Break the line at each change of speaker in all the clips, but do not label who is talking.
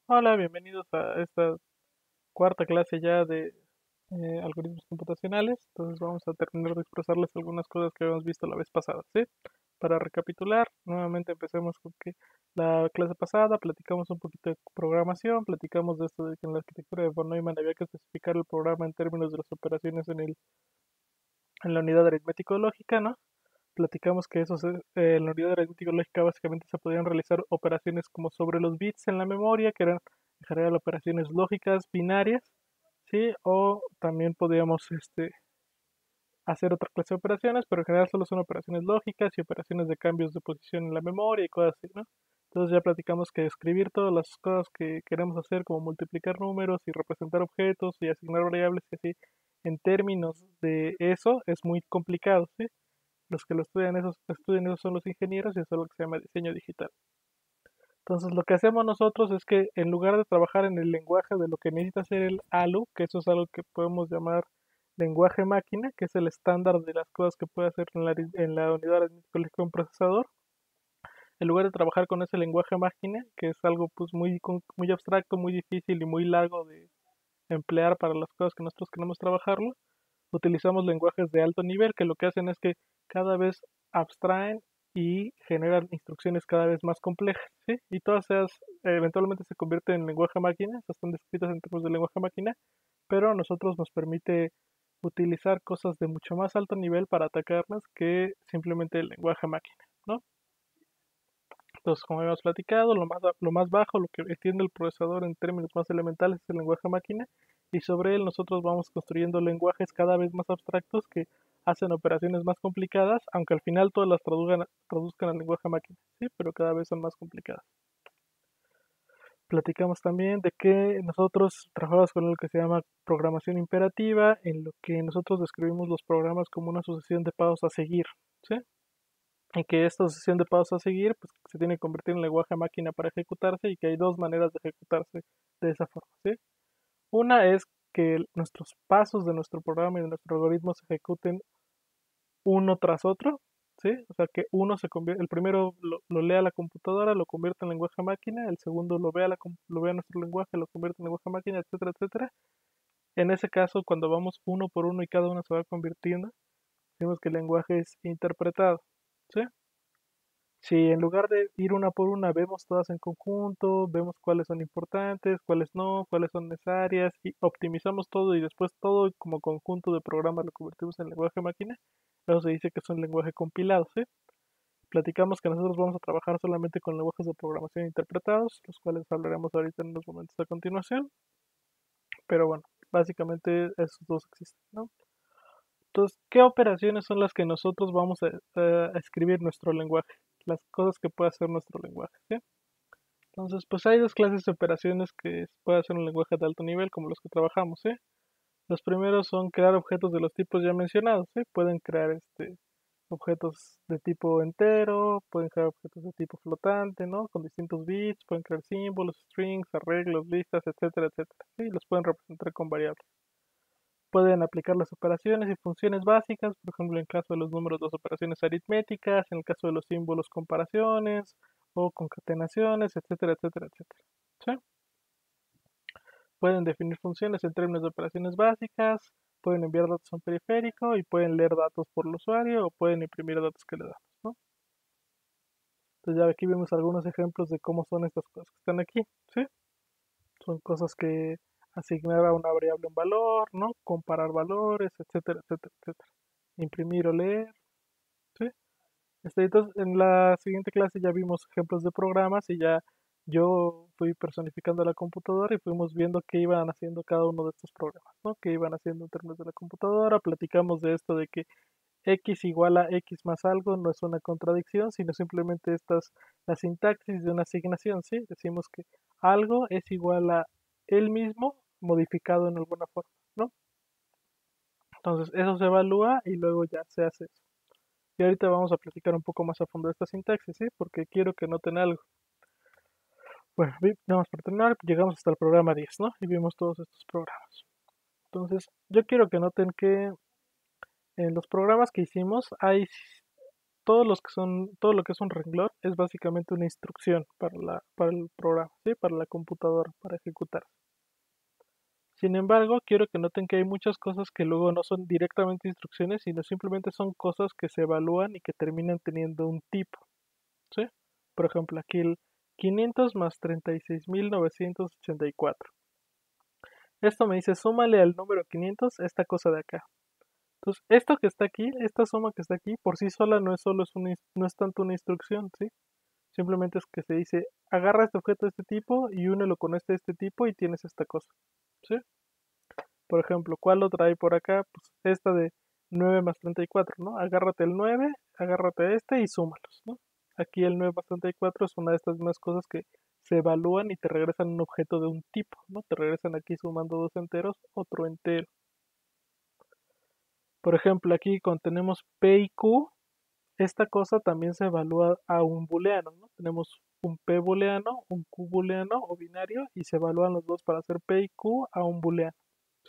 Hola, bienvenidos a esta cuarta clase ya de algoritmos computacionales. Entonces vamos a terminar de expresarles algunas cosas que habíamos visto la vez pasada, ¿sí? Para recapitular, nuevamente empecemos con que la clase pasada platicamos un poquito de programación, platicamos de esto de que en la arquitectura de von Neumann había que especificar el programa en términos de las operaciones en la unidad aritmético-lógica, ¿no? Platicamos que en la unidad aritmético-lógica básicamente se podían realizar operaciones como sobre los bits en la memoria, que eran en general operaciones lógicas binarias, ¿sí? O también podíamos hacer otra clase de operaciones, pero en general solo son operaciones lógicas y operaciones de cambios de posición en la memoria y cosas así, ¿no? Entonces ya platicamos que escribir todas las cosas que queremos hacer, como multiplicar números y representar objetos y asignar variables y así, en términos de eso es muy complicado, ¿sí? Los que estudian eso son los ingenieros y eso es lo que se llama diseño digital. Entonces, lo que hacemos nosotros es que en lugar de trabajar en el lenguaje de lo que necesita hacer el ALU, que eso es algo que podemos llamar lenguaje máquina, que es el estándar de las cosas que puede hacer en la unidad aritmética de un procesador, en lugar de trabajar con ese lenguaje máquina, que es algo pues muy abstracto, muy difícil y muy largo de emplear para las cosas que nosotros queremos trabajarlo, utilizamos lenguajes de alto nivel que lo que hacen es que cada vez abstraen y generan instrucciones cada vez más complejas, ¿sí? Y todas ellas eventualmente se convierten en lenguaje máquina, están descritas en términos de lenguaje máquina, pero a nosotros nos permite utilizar cosas de mucho más alto nivel para atacarlas que simplemente el lenguaje máquina, ¿no? Entonces, como habíamos platicado, lo más bajo, lo que entiende el procesador en términos más elementales es el lenguaje máquina, y sobre él nosotros vamos construyendo lenguajes cada vez más abstractos que hacen operaciones más complicadas, aunque al final todas las traduzcan al lenguaje máquina, ¿sí? Pero cada vez son más complicadas. Platicamos también de que nosotros trabajamos con lo que se llama programación imperativa, en lo que nosotros describimos los programas como una sucesión de pasos a seguir, ¿sí? Y que esta sucesión de pasos a seguir pues, se tiene que convertir en lenguaje máquina para ejecutarse y que hay dos maneras de ejecutarse de esa forma, ¿sí? Una es que nuestros pasos de nuestro programa y de nuestro algoritmo se ejecuten uno tras otro, ¿sí? O sea, que el primero lo lea la computadora, lo convierte en lenguaje máquina, el segundo lo vea nuestro lenguaje, lo convierte en lenguaje máquina, etcétera, etcétera. En ese caso, cuando vamos uno por uno y cada uno se va convirtiendo, decimos que el lenguaje es interpretado, ¿sí? Si en lugar de ir una por una vemos todas en conjunto, vemos cuáles son importantes, cuáles no, cuáles son necesarias y optimizamos todo y después todo como conjunto de programas lo convertimos en lenguaje máquina, eso se dice que es un lenguaje compilado, ¿sí? Platicamos que nosotros vamos a trabajar solamente con lenguajes de programación interpretados, los cuales hablaremos ahorita en unos momentos a continuación, pero bueno, básicamente esos dos existen, ¿no? Entonces, ¿qué operaciones son las que nosotros vamos a escribir en nuestro lenguaje? Las cosas que puede hacer nuestro lenguaje, ¿sí? Entonces, pues hay dos clases de operaciones que se puede hacer en un lenguaje de alto nivel, como los que trabajamos, ¿sí? Los primeros son crear objetos de los tipos ya mencionados, ¿sí? Pueden crear objetos de tipo entero, pueden crear objetos de tipo flotante, ¿no? Con distintos bits, pueden crear símbolos, strings, arreglos, listas, etcétera, etcétera, ¿sí? Y los pueden representar con variables. Pueden aplicar las operaciones y funciones básicas, por ejemplo, en el caso de los números, las operaciones aritméticas, en el caso de los símbolos, comparaciones o concatenaciones, etcétera, etcétera, etcétera. ¿Sí? Pueden definir funciones en términos de operaciones básicas, pueden enviar datos a un periférico y pueden leer datos por el usuario o pueden imprimir datos que le damos, ¿no? Entonces ya aquí vemos algunos ejemplos de cómo son estas cosas que están aquí, ¿sí? Son cosas que asignar a una variable un valor, ¿no? Comparar valores, etcétera, etcétera, etcétera. Imprimir o leer, ¿sí? Entonces, en la siguiente clase ya vimos ejemplos de programas y ya yo fui personificando la computadora y fuimos viendo qué iban haciendo cada uno de estos programas, ¿no? Qué iban haciendo en términos de la computadora. Platicamos de esto de que x igual a x más algo no es una contradicción, sino simplemente la sintaxis de una asignación, ¿sí? Decimos que algo es igual a él mismo modificado en alguna forma, ¿no? Entonces eso se evalúa y luego ya se hace eso. Y ahorita vamos a platicar un poco más a fondo de esta sintaxis, ¿sí? Porque quiero que noten algo. Bueno, nada más para terminar, llegamos hasta el programa 10, ¿no? Y vimos todos estos programas. Entonces, yo quiero que noten que en los programas que hicimos hay todo lo que es un renglón es básicamente una instrucción para el programa, ¿sí? Para la computadora, para ejecutar. Sin embargo, quiero que noten que hay muchas cosas que luego no son directamente instrucciones, sino simplemente son cosas que se evalúan y que terminan teniendo un tipo, ¿sí? Por ejemplo, aquí el 500 más 36.984. Esto me dice, súmale al número 500 esta cosa de acá. Entonces, esto que está aquí, esta suma que está aquí, por sí sola no es tanto una instrucción, ¿sí? Simplemente es que se dice, agarra este objeto de este tipo y únelo con este de este tipo y tienes esta cosa, ¿sí? Por ejemplo, ¿cuál otra hay por acá? Pues esta de 9 más 34, ¿no? Agárrate el 9, agárrate este y súmalos, ¿no? Aquí el 9 más 34 es una de estas mismas cosas que se evalúan y te regresan un objeto de un tipo, ¿no? Te regresan aquí sumando dos enteros, otro entero. Por ejemplo, aquí cuando tenemos P y Q, esta cosa también se evalúa a un booleano, ¿no? Tenemos un P booleano, un Q booleano o binario y se evalúan los dos para hacer P y Q a un booleano, ¿sí?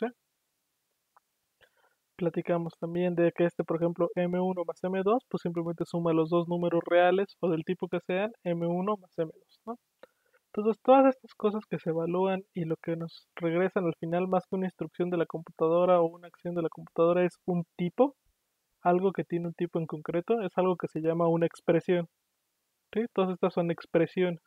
Platicamos también de que por ejemplo, M1 más M2, pues simplemente suma los dos números reales o del tipo que sean, M1 más M2, ¿no? Entonces, todas estas cosas que se evalúan y lo que nos regresan al final, más que una instrucción de la computadora o una acción de la computadora, es un tipo, algo que tiene un tipo en concreto, es algo que se llama una expresión, ¿sí? Todas estas son expresiones.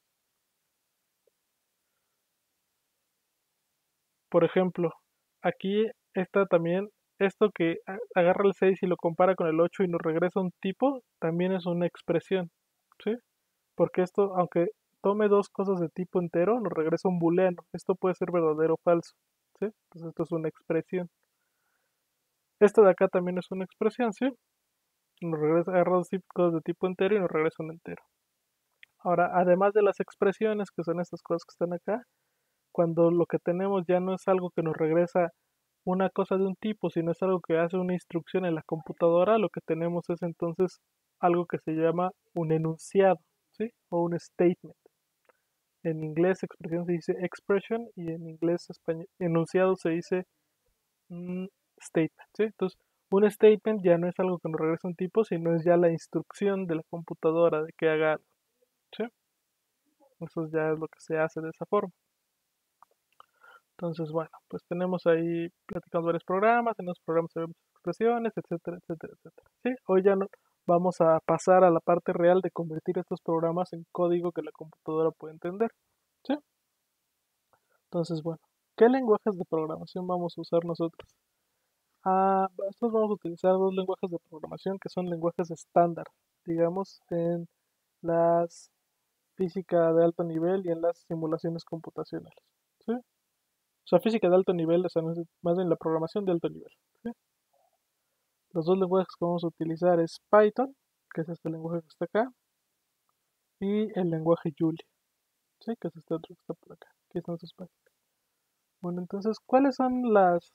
Por ejemplo, aquí está también esto que agarra el 6 y lo compara con el 8 y nos regresa un tipo, también es una expresión, ¿sí? Porque esto, aunque tome dos cosas de tipo entero, nos regresa un booleano. Esto puede ser verdadero o falso, ¿sí? Entonces esto es una expresión. Esto de acá también es una expresión, ¿sí? Nos regresa, agarra dos cosas de tipo entero y nos regresa un entero. Ahora, además de las expresiones, que son estas cosas que están acá, cuando lo que tenemos ya no es algo que nos regresa una cosa de un tipo, sino es algo que hace una instrucción en la computadora, lo que tenemos es entonces algo que se llama un enunciado, ¿sí? O un statement. En inglés expresión se dice expression y en inglés español, enunciado se dice statement, ¿sí? Entonces, un statement ya no es algo que nos regresa un tipo, sino es ya la instrucción de la computadora de que haga algo, ¿sí? Eso ya es lo que se hace de esa forma. Entonces, bueno, pues tenemos ahí, platicamos varios programas, en los programas tenemos expresiones, etcétera, etcétera, etcétera. Sí, hoy ya no, vamos a pasar a la parte real de convertir estos programas en código que la computadora puede entender. ¿Sí? Entonces, bueno, ¿qué lenguajes de programación vamos a usar nosotros? Nosotros vamos a utilizar dos lenguajes de programación que son lenguajes estándar, digamos, en las física de alto nivel y en las simulaciones computacionales. ¿Sí? O sea, física de alto nivel, o sea, más bien la programación de alto nivel. ¿Sí? Los dos lenguajes que vamos a utilizar es Python, que es este lenguaje que está acá, y el lenguaje Julia, ¿sí? Que es este otro que está por acá. Aquí están sus páginas. Bueno, entonces, ¿cuáles son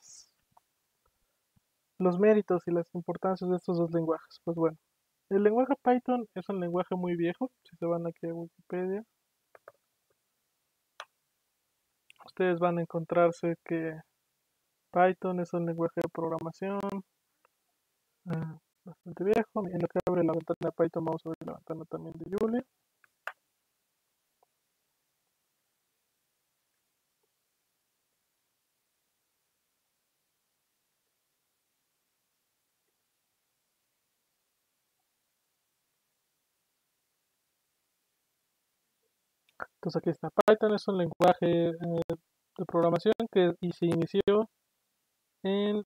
los méritos y las importancias de estos dos lenguajes? Pues bueno, el lenguaje Python es un lenguaje muy viejo. Si se van aquí a Wikipedia, ustedes van a encontrarse que Python es un lenguaje de programación bastante viejo. En lo que abre la ventana de Python, vamos a ver la ventana también de Julia. Entonces aquí está. Python es un lenguaje de programación que se inició en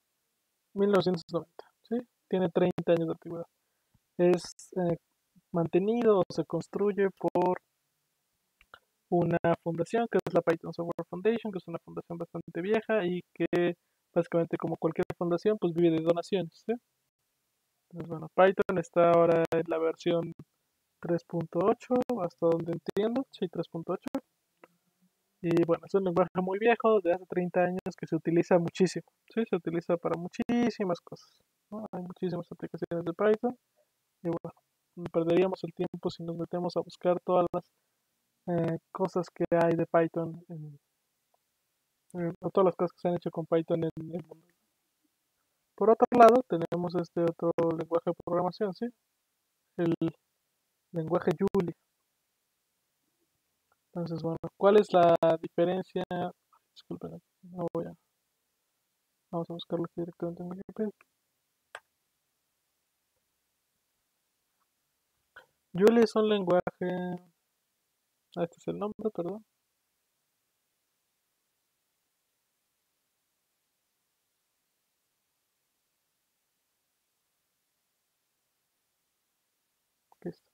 1990, ¿sí? Tiene 30 años de antigüedad. Es mantenido o se construye por una fundación que es la Python Software Foundation, que es una fundación bastante vieja y que básicamente como cualquier fundación pues vive de donaciones, ¿sí? Entonces bueno, Python está ahora en la versión 3.8, hasta donde entiendo, sí, 3.8. Y bueno, es un lenguaje muy viejo, de hace 30 años, que se utiliza muchísimo, ¿sí? Se utiliza para muchísimas cosas, ¿no? Hay muchísimas aplicaciones de Python y bueno, perderíamos el tiempo si nos metemos a buscar todas las cosas que hay de Python, o todas las cosas que se han hecho con Python en el mundo. Por otro lado, tenemos este otro lenguaje de programación, ¿sí? el lenguaje Julia. Entonces, bueno, ¿cuál es la diferencia? Disculpen, no voy a, vamos a buscarlo aquí directamente en Wikipedia. Julia es un lenguaje, este es el nombre, perdón. Aquí está.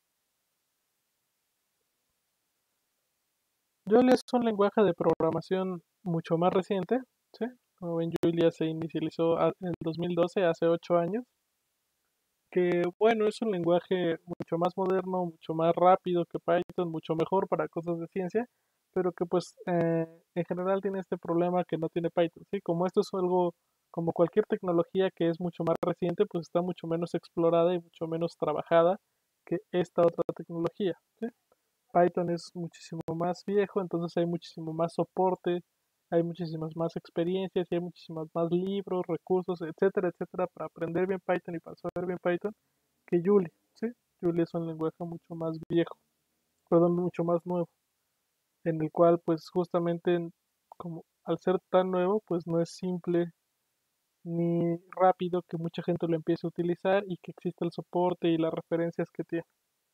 Julia es un lenguaje de programación mucho más reciente, ¿sí? Como ven, Julia se inicializó en el 2012, hace 8 años, que bueno, es un lenguaje mucho más moderno, mucho más rápido que Python, mucho mejor para cosas de ciencia, pero que pues en general tiene este problema que no tiene Python, ¿sí? Como esto es algo, como cualquier tecnología que es mucho más reciente, pues está mucho menos explorada y mucho menos trabajada que esta otra tecnología, ¿sí? Python es muchísimo más viejo, entonces hay muchísimo más soporte, hay muchísimas más experiencias y hay muchísimos más libros, recursos, etcétera, etcétera, para aprender bien Python y para saber bien Python que Julia, ¿sí? Julia es un lenguaje mucho más viejo, perdón, mucho más nuevo, en el cual pues justamente como al ser tan nuevo, pues no es simple ni rápido que mucha gente lo empiece a utilizar y que exista el soporte y las referencias que tiene.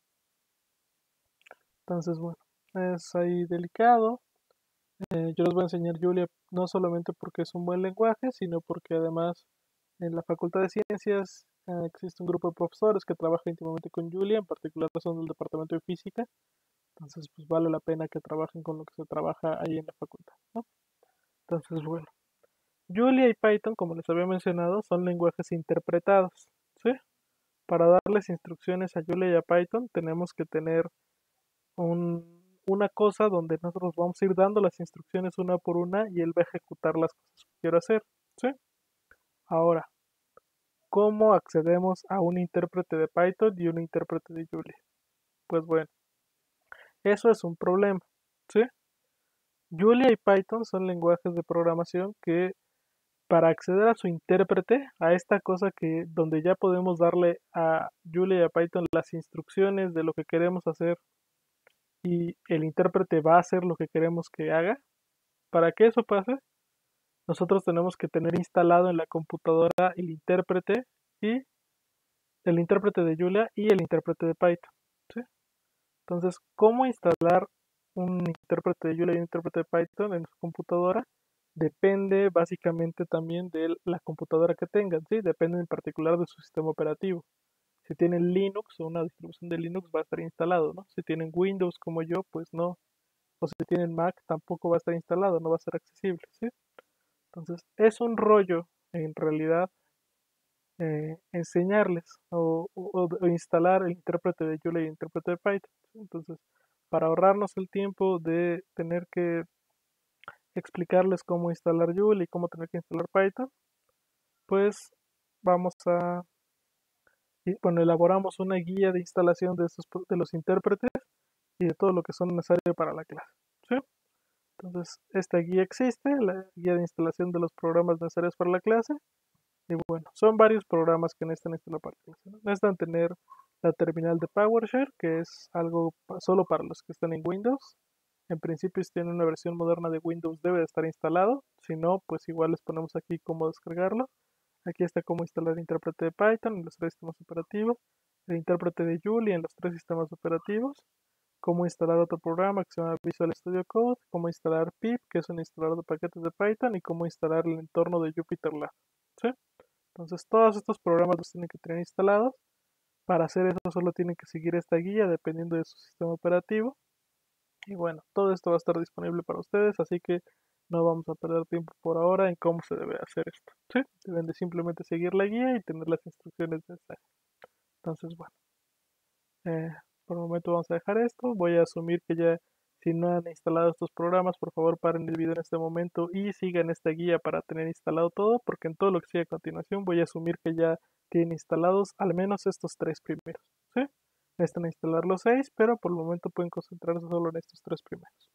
Entonces, bueno, es ahí delicado. Yo les voy a enseñar Julia no solamente porque es un buen lenguaje, sino porque además en la Facultad de Ciencias existe un grupo de profesores que trabaja íntimamente con Julia, en particular son del Departamento de Física, entonces pues vale la pena que trabajen con lo que se trabaja ahí en la facultad, ¿no? Entonces, bueno, Julia y Python, como les había mencionado, son lenguajes interpretados, ¿sí? Para darles instrucciones a Julia y a Python tenemos que tener una cosa donde nosotros vamos a ir dando las instrucciones una por una y él va a ejecutar las cosas que quiero hacer, ¿sí? Ahora, ¿cómo accedemos a un intérprete de Python y un intérprete de Julia? Pues bueno, eso es un problema, ¿sí? Julia y Python son lenguajes de programación que para acceder a su intérprete, a esta cosa que donde ya podemos darle a Julia y a Python las instrucciones de lo que queremos hacer y el intérprete va a hacer lo que queremos que haga, para que eso pase, nosotros tenemos que tener instalado en la computadora y el intérprete de Julia y el intérprete de Python, ¿sí? Entonces, ¿cómo instalar un intérprete de Julia y un intérprete de Python en su computadora? Depende básicamente también de la computadora que tengan, ¿sí? Depende en particular de su sistema operativo. Si tienen Linux o una distribución de Linux va a estar instalado, ¿no? Si tienen Windows como yo, pues no. O si tienen Mac tampoco va a estar instalado, no va a ser accesible, ¿sí? Entonces, es un rollo en realidad enseñarles o instalar el intérprete de Julia y el intérprete de Python, ¿sí? Entonces, para ahorrarnos el tiempo de tener que explicarles cómo instalar Julia y cómo tener que instalar Python, pues vamos a, bueno, elaboramos una guía de instalación de, de los intérpretes y de todo lo que son necesario para la clase, ¿sí? Entonces, esta guía existe, la guía de instalación de los programas necesarios para la clase. Y bueno, son varios programas que necesitan instalar para la clase, ¿no? Necesitan tener la terminal de PowerShell, que es algo solo para los que están en Windows. En principio, si tienen una versión moderna de Windows, debe de estar instalado. Si no, pues igual les ponemos aquí cómo descargarlo. Aquí está cómo instalar el intérprete de Python en los tres sistemas operativos, el intérprete de Julia en los tres sistemas operativos, cómo instalar otro programa que se llama Visual Studio Code, cómo instalar pip, que es un instalador de paquetes de Python, y cómo instalar el entorno de JupyterLab, ¿sí? Entonces, todos estos programas los tienen que tener instalados. Para hacer eso solo tienen que seguir esta guía dependiendo de su sistema operativo. Y bueno, todo esto va a estar disponible para ustedes, así que no vamos a perder tiempo por ahora en cómo se debe hacer esto, ¿sí? Deben de simplemente seguir la guía y tener las instrucciones necesarias. Entonces, bueno, eh, por el momento vamos a dejar esto. Voy a asumir que ya, si no han instalado estos programas, por favor paren el video en este momento y sigan esta guía para tener instalado todo, porque en todo lo que sigue a continuación voy a asumir que ya tienen instalados al menos estos tres primeros, ¿sí? Necesitan instalar los seis, pero por el momento pueden concentrarse solo en estos tres primeros.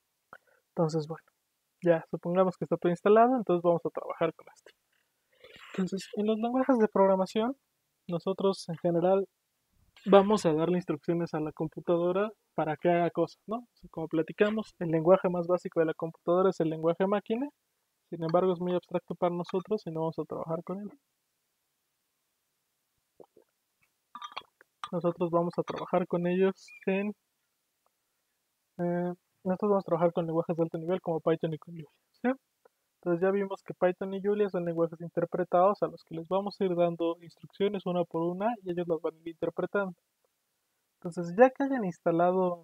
Entonces, bueno, ya supongamos que está todo instalado, entonces vamos a trabajar con esto. Entonces, en los lenguajes de programación, nosotros en general vamos a darle instrucciones a la computadora para que haga cosas, ¿no? O sea, como platicamos, el lenguaje más básico de la computadora es el lenguaje máquina, sin embargo es muy abstracto para nosotros y no vamos a trabajar con él. Nosotros vamos a trabajar con ellos nosotros vamos a trabajar con lenguajes de alto nivel como Python y con Julia, ¿sí? Entonces ya vimos que Python y Julia son lenguajes interpretados a los que les vamos a ir dando instrucciones una por una y ellos las van a ir interpretando. Entonces ya que hayan instalado,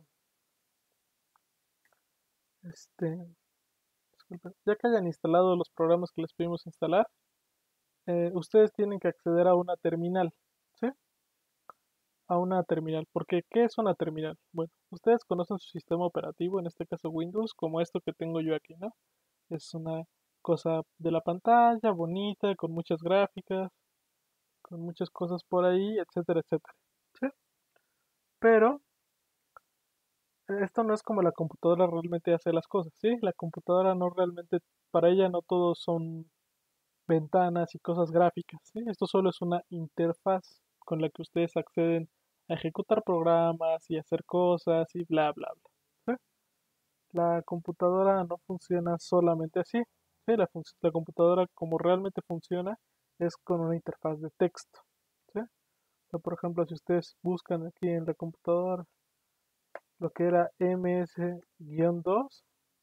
este, disculpen, ya que hayan instalado los programas que les pedimos instalar, ustedes tienen que acceder a una terminal, ¿sí? A una terminal. Porque, ¿qué es una terminal? Bueno, ustedes conocen su sistema operativo, en este caso Windows, como esto que tengo yo aquí, ¿no? Es una cosa de la pantalla, bonita, con muchas gráficas, con muchas cosas por ahí, etcétera, etcétera. ¿Sí? Pero esto no es como la computadora realmente hace las cosas, ¿sí? La computadora no realmente, para ella no todos son ventanas y cosas gráficas, ¿sí? Esto solo es una interfaz con la que ustedes acceden a ejecutar programas y hacer cosas y bla, bla, bla. ¿Sí? La computadora no funciona solamente así, ¿sí? La computadora como realmente funciona es con una interfaz de texto, ¿sí? O sea, por ejemplo, si ustedes buscan aquí en la computadora lo que era ms-2,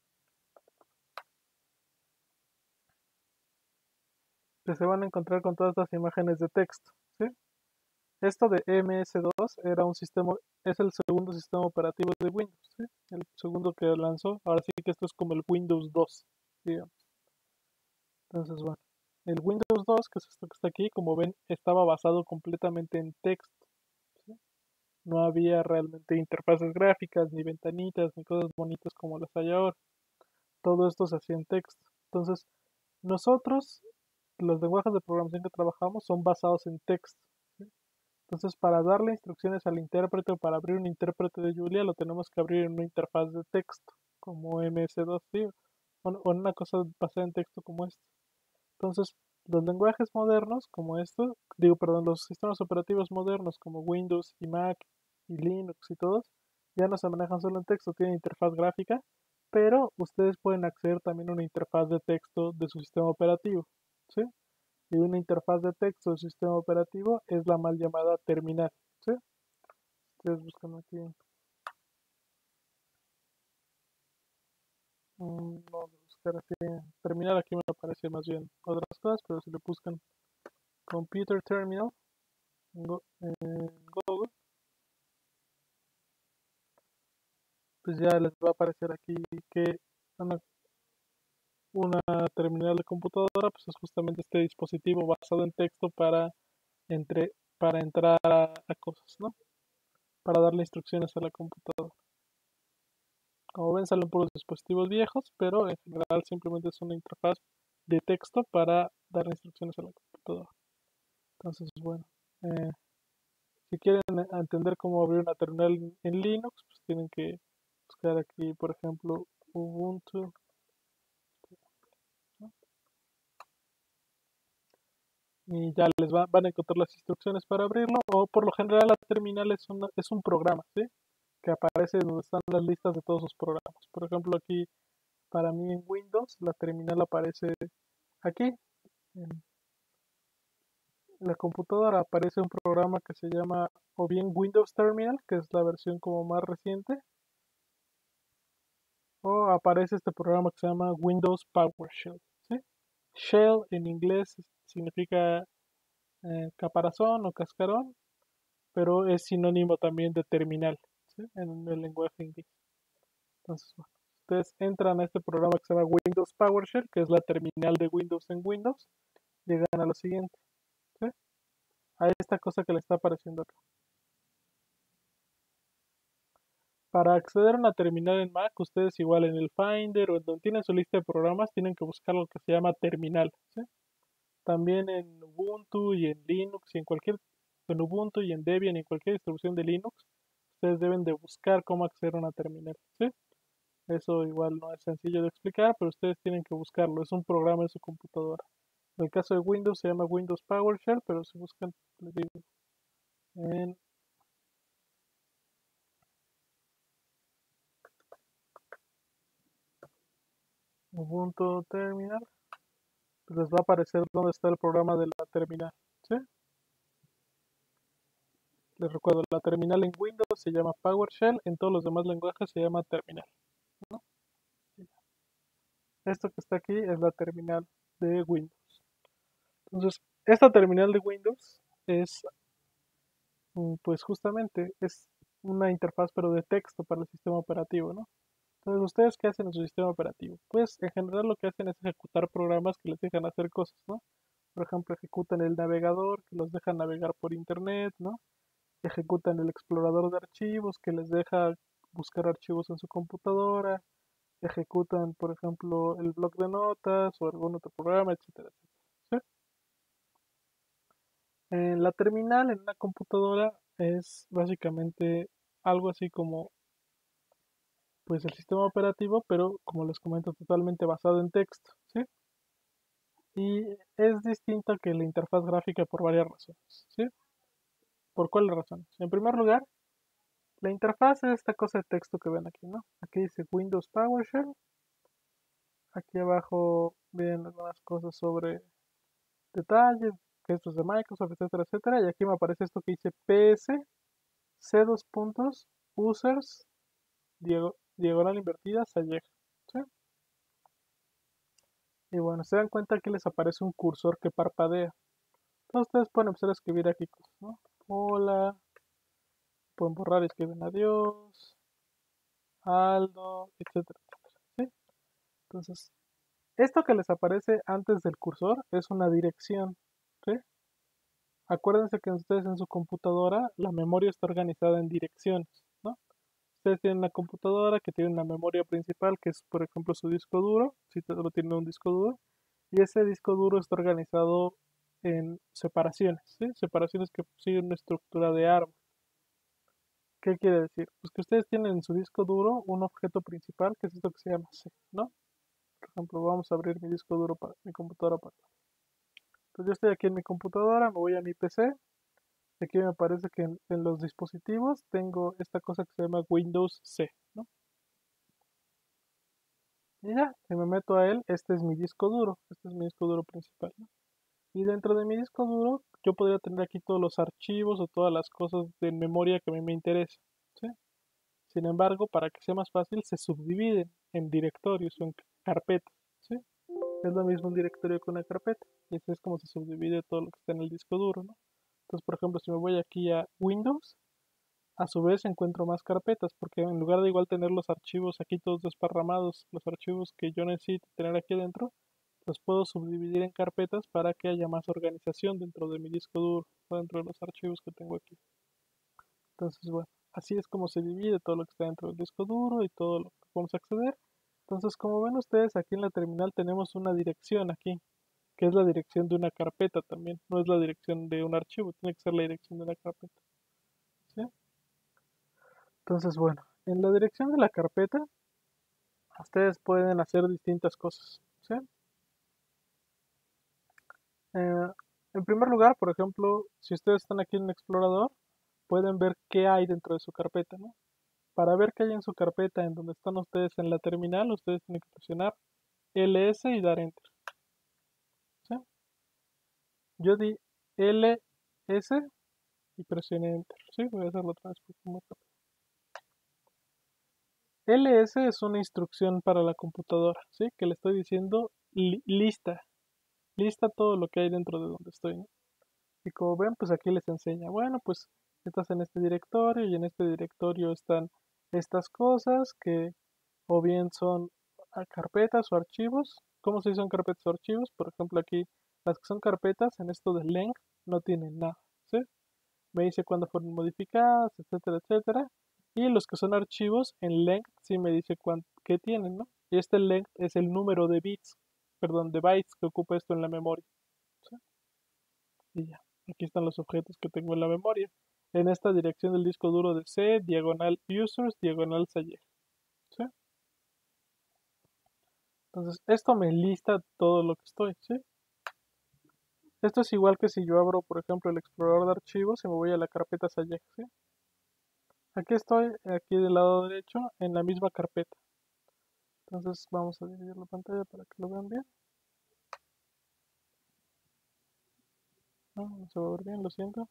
pues se van a encontrar con todas estas imágenes de texto, ¿sí? Esto de MS2 era un sistema, es el segundo sistema operativo de Windows, ¿sí? El segundo que lanzó. Ahora sí que esto es como el Windows 2, digamos. Entonces, bueno, el Windows 2, que es esto que está aquí, como ven, estaba basado completamente en texto, ¿sí? No había realmente interfaces gráficas, ni ventanitas, ni cosas bonitas como las hay ahora. Todo esto se hacía en texto. Entonces, nosotros, los lenguajes de programación que trabajamos son basados en texto, ¿sí? Entonces, para darle instrucciones al intérprete o para abrir un intérprete de Julia, lo tenemos que abrir en una interfaz de texto, como MS2, ¿sí? O en una cosa basada en texto como esta. Entonces, los lenguajes modernos como esto, digo, perdón, los sistemas operativos modernos como Windows y Mac y Linux y todos, ya no se manejan solo en texto, tienen interfaz gráfica, pero ustedes pueden acceder también a una interfaz de texto de su sistema operativo, ¿sí? Y una interfaz de texto del sistema operativo es la mal llamada terminal, ¿sí? Ustedes buscan aquí, vamos a buscar aquí, terminal, aquí me aparece más bien otras cosas, pero si le buscan Computer Terminal en Google, pues ya les va a aparecer aquí que una, una terminal de computadora, pues es justamente este dispositivo basado en texto para entrar a cosas, ¿no? Para darle instrucciones a la computadora. Como ven, salen puros dispositivos viejos, pero en general simplemente es una interfaz de texto para dar instrucciones a la computadora. Entonces, bueno, eh, si quieren entender cómo abrir una terminal en Linux, pues tienen que buscar aquí, por ejemplo, Ubuntu, ¿no? Y ya van a encontrar las instrucciones para abrirlo, o por lo general la terminal es un programa, ¿sí? Que aparece donde están las listas de todos sus programas. Por ejemplo, aquí para mí en Windows la terminal aparece aquí. En la computadora aparece un programa que se llama o bien Windows Terminal, que es la versión como más reciente, o aparece este programa que se llama Windows PowerShell, ¿sí? Shell en inglés significa caparazón o cascarón, pero es sinónimo también de terminal, ¿sí? En el lenguaje inglés. Entonces, bueno, ustedes entran a este programa que se llama Windows PowerShell, que es la terminal de Windows en Windows, llegan a lo siguiente, ¿sí? A esta cosa que le está apareciendo acá. Para acceder a una terminal en Mac, ustedes igual en el Finder o en donde tienen su lista de programas, tienen que buscar lo que se llama terminal, ¿sí? También en Ubuntu y en Linux y en Ubuntu y en Debian y en cualquier distribución de Linux, ustedes deben de buscar cómo acceder a una terminal, ¿sí? Eso igual no es sencillo de explicar, pero ustedes tienen que buscarlo. Es un programa en su computadora. En el caso de Windows se llama Windows PowerShell, pero si buscan, les digo, en Ubuntu Terminal, pues les va a aparecer dónde está el programa de la terminal, ¿sí? Les recuerdo, la terminal en Windows se llama PowerShell, en todos los demás lenguajes se llama terminal, ¿no? Esto que está aquí es la terminal de Windows. Entonces, esta terminal de Windows es, pues justamente, es una interfaz pero de texto para el sistema operativo, ¿no? Entonces, ¿ustedes qué hacen en su sistema operativo? Pues en general lo que hacen es ejecutar programas que les dejan hacer cosas, ¿no? Por ejemplo, ejecutan el navegador que los deja navegar por internet, ¿no? Ejecutan el explorador de archivos que les deja buscar archivos en su computadora, ejecutan, por ejemplo, el bloc de notas o algún otro programa, etcétera, etcétera. ¿Sí? En la terminal en una computadora es básicamente algo así como pues el sistema operativo, pero como les comento, totalmente basado en texto, ¿sí? Y es distinto que la interfaz gráfica por varias razones, ¿sí? ¿Por cuáles razones? En primer lugar, la interfaz es esta cosa de texto que ven aquí, ¿no? Aquí dice Windows PowerShell, aquí abajo ven algunas cosas sobre detalles, que esto es de Microsoft, etcétera, etcétera, y aquí me aparece esto que dice PS, C dos puntos, users, diagonal invertida, Salleja, ¿sí? Y bueno, se dan cuenta que les aparece un cursor que parpadea. Entonces ustedes pueden empezar a escribir aquí cosas, ¿no? Hola, pueden borrar y escriben adiós, Aldo, etcétera, etcétera, ¿sí? Entonces, esto que les aparece antes del cursor es una dirección, ¿sí? Acuérdense que ustedes en su computadora la memoria está organizada en direcciones, ¿no? Ustedes tienen una computadora que tiene una memoria principal, que es por ejemplo su disco duro, si solo tienen un disco duro, y ese disco duro está organizado en separaciones, ¿sí? Separaciones que siguen una estructura de árbol. ¿Qué quiere decir? Pues que ustedes tienen en su disco duro un objeto principal, que es esto que se llama C, ¿no? Por ejemplo, vamos a abrir mi disco duro para mi computadora. Entonces yo estoy aquí en mi computadora, me voy a mi PC. Aquí me parece que en los dispositivos tengo esta cosa que se llama Windows C, ¿no? Y ya, si me meto a él, este es mi disco duro, este es mi disco duro principal, ¿no? Y dentro de mi disco duro, yo podría tener aquí todos los archivos o todas las cosas de memoria que a mí me interesen, ¿sí? Sin embargo, para que sea más fácil, se subdividen en directorios o en carpetas, ¿sí? Es lo mismo un directorio que una carpeta. Y así es como se subdivide todo lo que está en el disco duro, ¿no? Entonces, por ejemplo, si me voy aquí a Windows, a su vez encuentro más carpetas, porque en lugar de igual tener los archivos aquí todos desparramados, los archivos que yo necesito tener aquí dentro, los puedo subdividir en carpetas para que haya más organización dentro de mi disco duro, o dentro de los archivos que tengo aquí. Entonces, bueno, así es como se divide todo lo que está dentro del disco duro y todo lo que podemos acceder. Entonces, como ven ustedes, aquí en la terminal tenemos una dirección aquí, que es la dirección de una carpeta también, no es la dirección de un archivo, tiene que ser la dirección de la carpeta, ¿sí? Entonces, bueno, en la dirección de la carpeta, ustedes pueden hacer distintas cosas, ¿sí? Eh, en primer lugar, por ejemplo, si ustedes están aquí en el explorador, pueden ver qué hay dentro de su carpeta, ¿no? Para ver qué hay en su carpeta en donde están ustedes en la terminal, ustedes tienen que presionar LS y dar Enter, ¿sí? Yo di LS y presioné Enter, ¿sí? Voy a hacerlo otra vez porque es muy rápido. LS es una instrucción para la computadora, ¿sí? Que le estoy diciendo lista todo lo que hay dentro de donde estoy, ¿no? Y como ven, pues aquí les enseña, bueno, pues estás en este directorio y en este directorio están estas cosas que o bien son carpetas o archivos. ¿Cómo se son carpetas o archivos? Por ejemplo, aquí las que son carpetas en esto de length no tienen nada, ¿sí? Me dice cuándo fueron modificadas, etcétera, etcétera. Y los que son archivos en length sí me dice qué tienen, ¿no? Y este length es el número de bits, perdón, de bytes que ocupa esto en la memoria, ¿sí? Y ya, aquí están los objetos que tengo en la memoria. En esta dirección del disco duro de C, diagonal users, diagonal Sayer, ¿sí? Entonces, esto me lista todo lo que estoy, ¿sí? Esto es igual que si yo abro, por ejemplo, el explorador de archivos y me voy a la carpeta Sajek, ¿sí? Aquí estoy, aquí del lado derecho, en la misma carpeta. Entonces vamos a dividir la pantalla para que lo vean bien. No se va a ver bien, lo siento.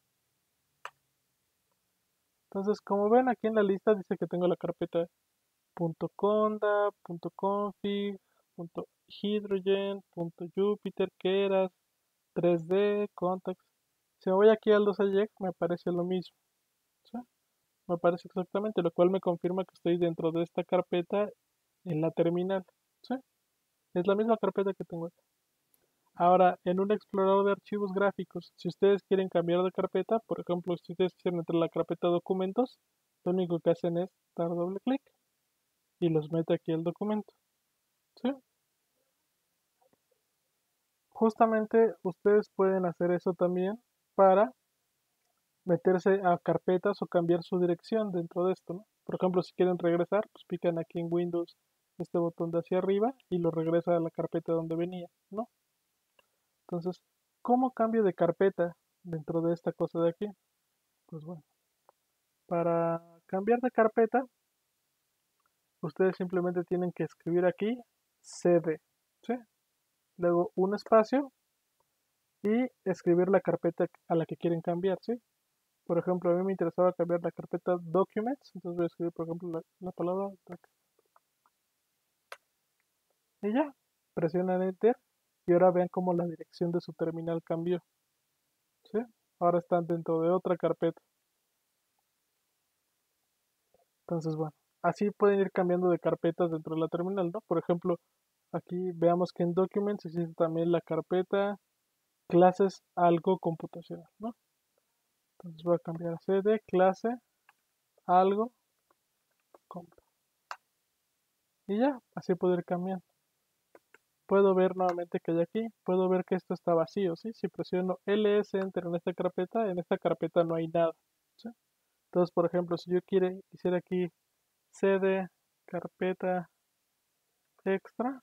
Entonces, como ven aquí en la lista dice que tengo la carpeta .conda, .config, .hydrogen, .jupyter, Keras, 3D, contacts. Si me voy aquí al 2AJEC me aparece lo mismo, ¿sí? Me aparece exactamente, lo cual me confirma que estoy dentro de esta carpeta en la terminal, ¿sí? Es la misma carpeta que tengo aquí. Ahora, en un explorador de archivos gráficos, si ustedes quieren cambiar de carpeta, por ejemplo, si ustedes quieren entrar a la carpeta documentos, lo único que hacen es dar doble clic y los mete aquí al documento, ¿sí? Justamente ustedes pueden hacer eso también para meterse a carpetas o cambiar su dirección dentro de esto, ¿no? Por ejemplo, si quieren regresar, pues pican aquí en Windows este botón de hacia arriba y lo regresa a la carpeta donde venía, ¿no? Entonces, ¿cómo cambio de carpeta dentro de esta cosa de aquí? Pues bueno, para cambiar de carpeta, ustedes simplemente tienen que escribir aquí cd, ¿sí? Luego un espacio y escribir la carpeta a la que quieren cambiar, ¿sí? Por ejemplo, a mí me interesaba cambiar la carpeta Documents, entonces voy a escribir, por ejemplo, la palabra doc. Y ya, presionan Enter y ahora vean cómo la dirección de su terminal cambió, ¿sí? Ahora están dentro de otra carpeta. Entonces, bueno, así pueden ir cambiando de carpetas dentro de la terminal, ¿no? Por ejemplo, aquí veamos que en Documents existe también la carpeta clases algo computacional, ¿no? Entonces voy a cambiar a cd clase algo comp. Y ya, así puedo ir cambiando. Puedo ver nuevamente que hay aquí, puedo ver que esto está vacío, ¿sí? Si presiono ls enter en esta carpeta no hay nada, ¿sí? Entonces, por ejemplo, si yo quisiera aquí cd carpeta extra,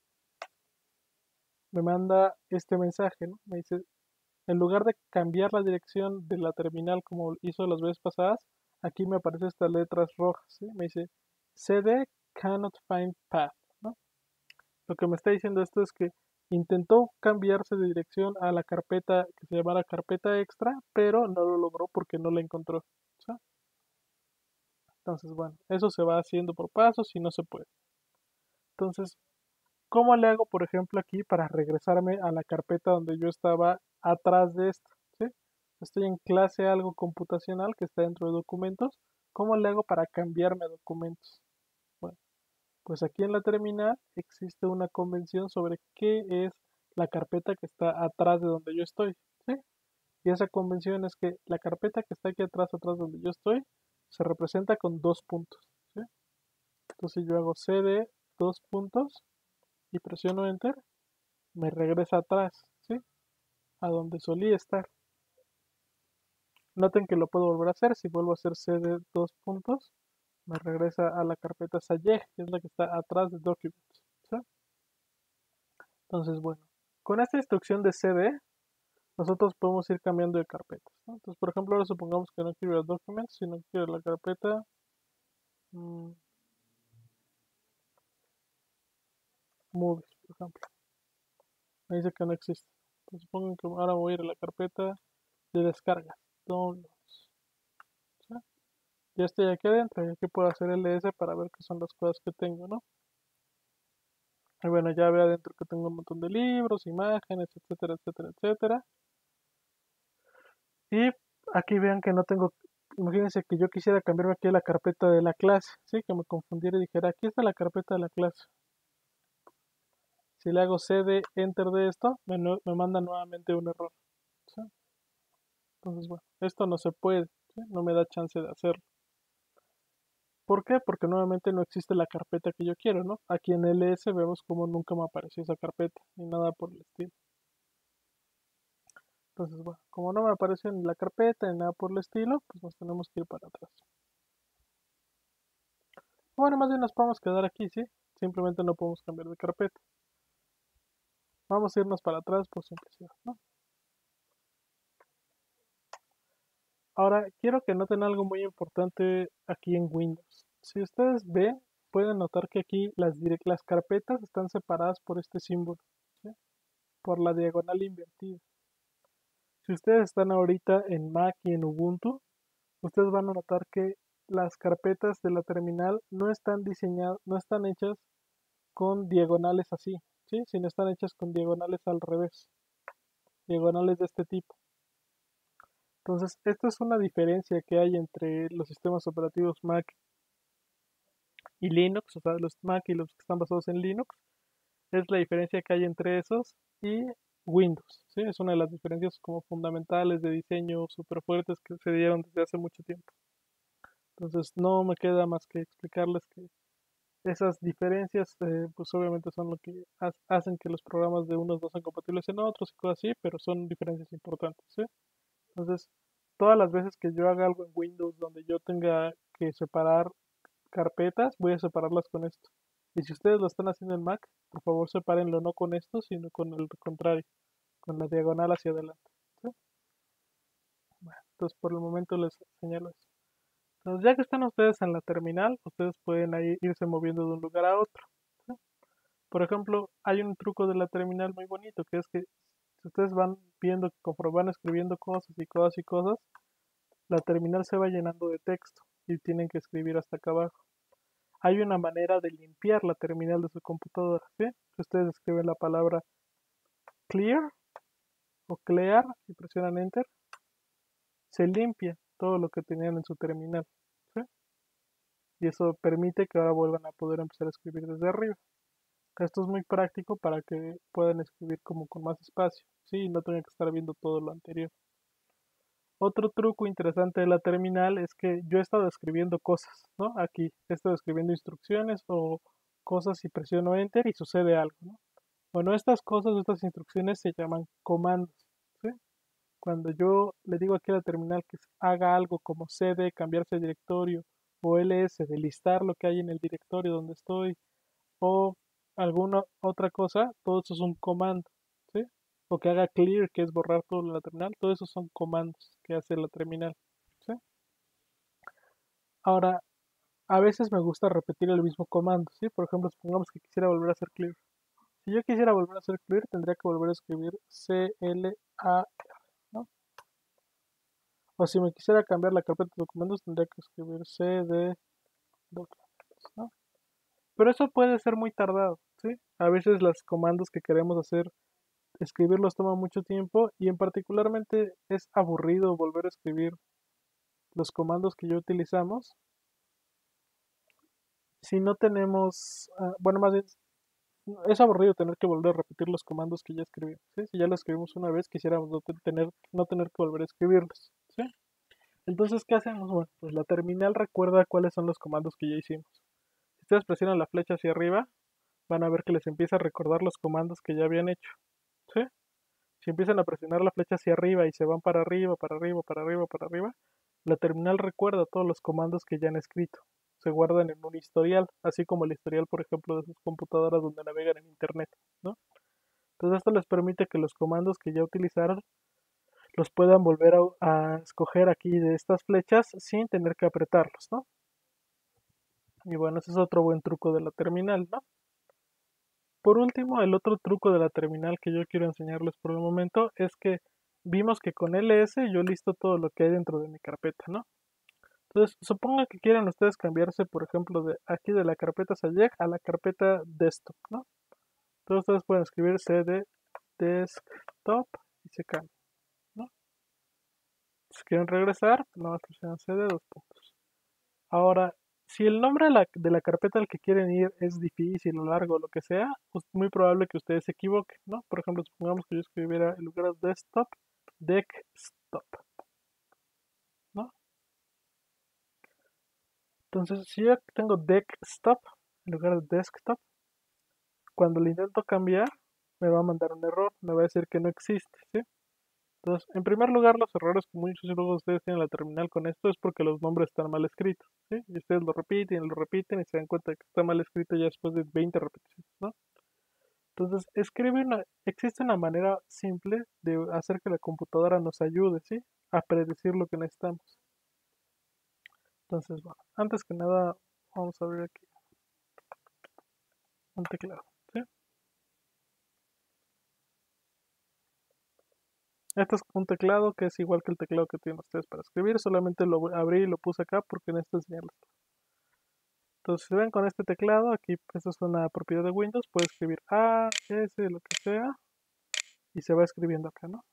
me manda este mensaje, ¿no? Me dice, en lugar de cambiar la dirección de la terminal como hizo las veces pasadas, aquí me aparecen estas letras rojas, ¿sí? Me dice cd cannot find path, ¿no? Lo que me está diciendo esto es que intentó cambiarse de dirección a la carpeta que se llamara carpeta extra, pero no lo logró porque no la encontró, ¿sí? Entonces, bueno, eso se va haciendo por pasos y no se puede. Entonces, ¿cómo le hago, por ejemplo, aquí para regresarme a la carpeta donde yo estaba atrás de esta? ¿Sí? Estoy en clase algo computacional que está dentro de documentos. ¿Cómo le hago para cambiarme a documentos? Bueno, pues aquí en la terminal existe una convención sobre qué es la carpeta que está atrás de donde yo estoy, ¿sí? Y esa convención es que la carpeta que está aquí atrás donde yo estoy, se representa con dos puntos, ¿sí? Entonces yo hago cd dos puntos y presiono enter, me regresa atrás, ¿sí? A donde solía estar. Noten que lo puedo volver a hacer, si vuelvo a hacer cd dos puntos, me regresa a la carpeta Sajek, que es la que está atrás de Documents, ¿sí? Entonces, bueno, con esta instrucción de cd, nosotros podemos ir cambiando de carpetas, ¿no? Entonces, por ejemplo, ahora supongamos que no quiero Documents, sino quiero la carpeta mmm, Movies, por ejemplo. Me dice que no existe. Entonces, supongo que ahora voy a ir a la carpeta de descarga, downloads, ¿sí? Ya estoy aquí adentro y aquí puedo hacer ls para ver qué son las cosas que tengo, ¿no? Y bueno, ya veo adentro que tengo un montón de libros, imágenes, etcétera, etcétera, etcétera. Y aquí vean que no tengo, imagínense que yo quisiera cambiarme aquí a la carpeta de la clase, ¿sí? Que me confundiera y dijera, aquí está la carpeta de la clase. Si le hago cd enter de esto, me manda nuevamente un error, ¿sí? Entonces, bueno, esto no se puede, ¿sí? No me da chance de hacerlo. ¿Por qué? Porque nuevamente no existe la carpeta que yo quiero, ¿no? Aquí en ls vemos como nunca me apareció esa carpeta, ni nada por el estilo. Entonces, bueno, como no me apareció ni la carpeta ni nada por el estilo, pues nos tenemos que ir para atrás. Bueno, más bien nos podemos quedar aquí, ¿sí? Simplemente no podemos cambiar de carpeta. Vamos a irnos para atrás por simplicidad, ¿no? Ahora, quiero que noten algo muy importante aquí en Windows. Si ustedes ven, pueden notar que aquí las carpetas están separadas por este símbolo, ¿sí? Por la diagonal invertida. Si ustedes están ahorita en Mac y en Ubuntu, ustedes van a notar que las carpetas de la terminal no están diseñadas, no están hechas con diagonales así, ¿sí? Sino están hechas con diagonales al revés, diagonales de este tipo. Entonces, esta es una diferencia que hay entre los sistemas operativos Mac y Linux, o sea, los Mac y los que están basados en Linux, es la diferencia que hay entre esos y Windows, ¿sí? Es una de las diferencias como fundamentales de diseño súper fuertes que se dieron desde hace mucho tiempo. Entonces, no me queda más que explicarles que esas diferencias, pues obviamente son lo que hacen que los programas de unos no sean compatibles en otros y cosas así, pero son diferencias importantes, ¿sí? Entonces, todas las veces que yo haga algo en Windows donde yo tenga que separar carpetas, voy a separarlas con esto. Y si ustedes lo están haciendo en Mac, por favor sepárenlo no con esto, sino con el contrario, con la diagonal hacia adelante, ¿sí? Bueno, entonces por el momento les señalo eso. Entonces, ya que están ustedes en la terminal, ustedes pueden ahí irse moviendo de un lugar a otro, ¿sí? Por ejemplo, hay un truco de la terminal muy bonito, que es que si ustedes van viendo que conforme van escribiendo cosas y cosas y cosas, la terminal se va llenando de texto y tienen que escribir hasta acá abajo. Hay una manera de limpiar la terminal de su computadora, ¿sí? Si ustedes escriben la palabra clear o clear y presionan enter, se limpia todo lo que tenían en su terminal, ¿sí? Y eso permite que ahora vuelvan a poder empezar a escribir desde arriba. Esto es muy práctico para que puedan escribir como con más espacio, ¿sí? Y no tengan que estar viendo todo lo anterior. Otro truco interesante de la terminal es que yo he estado escribiendo cosas, ¿no? Aquí he estado escribiendo instrucciones o cosas y presiono enter y sucede algo, ¿no? Bueno, estas cosas, estas instrucciones se llaman comandos, ¿sí? Cuando yo le digo aquí a la terminal que haga algo como cd, cambiarse de directorio, o ls, de listar lo que hay en el directorio donde estoy, o alguna otra cosa, todo eso es un comando, ¿sí? O que haga clear, que es borrar todo en la terminal, todo eso son comandos que hace la terminal, ¿sí? Ahora, a veces me gusta repetir el mismo comando, ¿sí? Por ejemplo, supongamos que quisiera volver a hacer clear. Si yo quisiera volver a hacer clear, tendría que volver a escribir CLA, ¿no? O si me quisiera cambiar la carpeta de documentos, tendría que escribir CD documentos, ¿no? Pero eso puede ser muy tardado, ¿sí? A veces los comandos que queremos hacer, escribirlos toma mucho tiempo y en particularmente es aburrido volver a escribir los comandos que ya utilizamos si no tenemos, bueno, más bien, es aburrido tener que volver a repetir los comandos que ya escribimos, ¿sí? Si ya los escribimos una vez, quisiéramos no tener que volver a escribirlos, ¿sí? Entonces, ¿qué hacemos? Bueno, pues la terminal recuerda cuáles son los comandos que ya hicimos. Si ustedes presionan la flecha hacia arriba, van a ver que les empieza a recordar los comandos que ya habían hecho, ¿sí? Si empiezan a presionar la flecha hacia arriba y se van para arriba, para arriba, para arriba, para arriba, la terminal recuerda todos los comandos que ya han escrito. Se guardan en un historial, así como el historial, por ejemplo, de sus computadoras donde navegan en Internet, ¿no? Entonces esto les permite que los comandos que ya utilizaron los puedan volver a escoger aquí de estas flechas sin tener que apretarlos, ¿no? Y bueno, ese es otro buen truco de la terminal, ¿no? Por último, el otro truco de la terminal que yo quiero enseñarles por el momento es que vimos que con ls yo listo todo lo que hay dentro de mi carpeta, ¿no? Entonces, supongan que quieran ustedes cambiarse, por ejemplo, de aquí de la carpeta Sajek a la carpeta desktop, ¿no? Entonces ustedes pueden escribir cd desktop y se cambia, ¿no? Si quieren regresar, nada más presionan cd dos puntos. Ahora, si el nombre de la carpeta al que quieren ir es difícil o largo o lo que sea, pues es muy probable que ustedes se equivoquen, ¿no? Por ejemplo, supongamos que yo escribiera en lugar de desktop, desktop, ¿no? Entonces, si yo tengo desktop en lugar de desktop, cuando le intento cambiar, me va a mandar un error, me va a decir que no existe, ¿sí? Entonces, en primer lugar, los errores que muchos luego ustedes tienen en la terminal con esto es porque los nombres están mal escritos, ¿sí? Y ustedes lo repiten y se dan cuenta de que está mal escrito ya después de 20 repeticiones, ¿no? Entonces, existe una manera simple de hacer que la computadora nos ayude, ¿sí? A predecir lo que necesitamos. Entonces, bueno, antes que nada, vamos a abrir aquí un teclado, ¿sí? Este es un teclado que es igual que el teclado que tienen ustedes para escribir, solamente lo abrí y lo puse acá porque necesito enseñarles. Entonces, si ven con este teclado, aquí, esta es una propiedad de Windows, puede escribir A, S, lo que sea, y se va escribiendo acá, ¿no?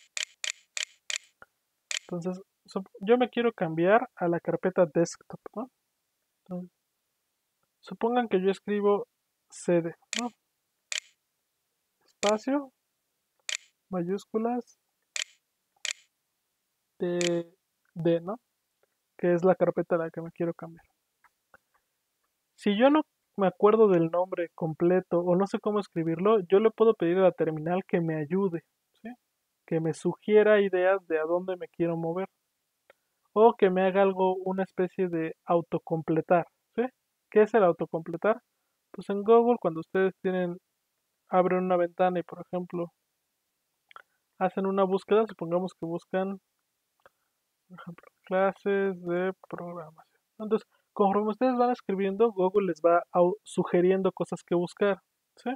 Entonces, yo me quiero cambiar a la carpeta desktop, ¿no? Entonces, supongan que yo escribo cd, ¿no? Espacio, mayúsculas, D, ¿no? Que es la carpeta a la que me quiero cambiar. Si yo no me acuerdo del nombre completo o no sé cómo escribirlo, yo le puedo pedir a la terminal que me ayude, ¿sí? Que me sugiera ideas de a dónde me quiero mover o que me haga algo, una especie de autocompletar, ¿sí? ¿Qué es el autocompletar? Pues en Google cuando ustedes abren una ventana y por ejemplo hacen una búsqueda, supongamos que buscan, por ejemplo, clases de programación. Entonces, conforme ustedes van escribiendo, Google les va sugiriendo cosas que buscar, ¿sí?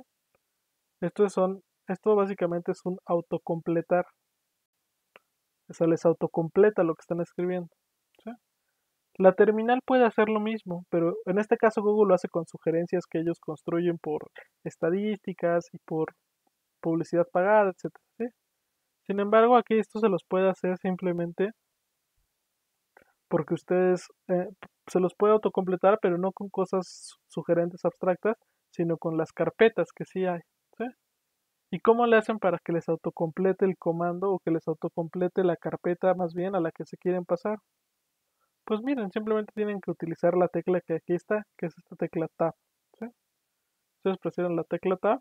Esto básicamente es un autocompletar, o sea, les autocompleta lo que están escribiendo, ¿sí? La terminal puede hacer lo mismo, pero en este caso Google lo hace con sugerencias que ellos construyen por estadísticas y por publicidad pagada, etcétera, ¿sí? Sin embargo, aquí esto se los puede hacer simplemente porque ustedes se los puede autocompletar, pero no con cosas sugerentes abstractas, sino con las carpetas que sí hay, ¿sí? ¿Y cómo le hacen para que les autocomplete el comando o que les autocomplete la carpeta más bien a la que se quieren pasar? Pues miren, simplemente tienen que utilizar la tecla que aquí está, que es esta tecla Tab, ¿sí? Ustedes presionan la tecla Tab,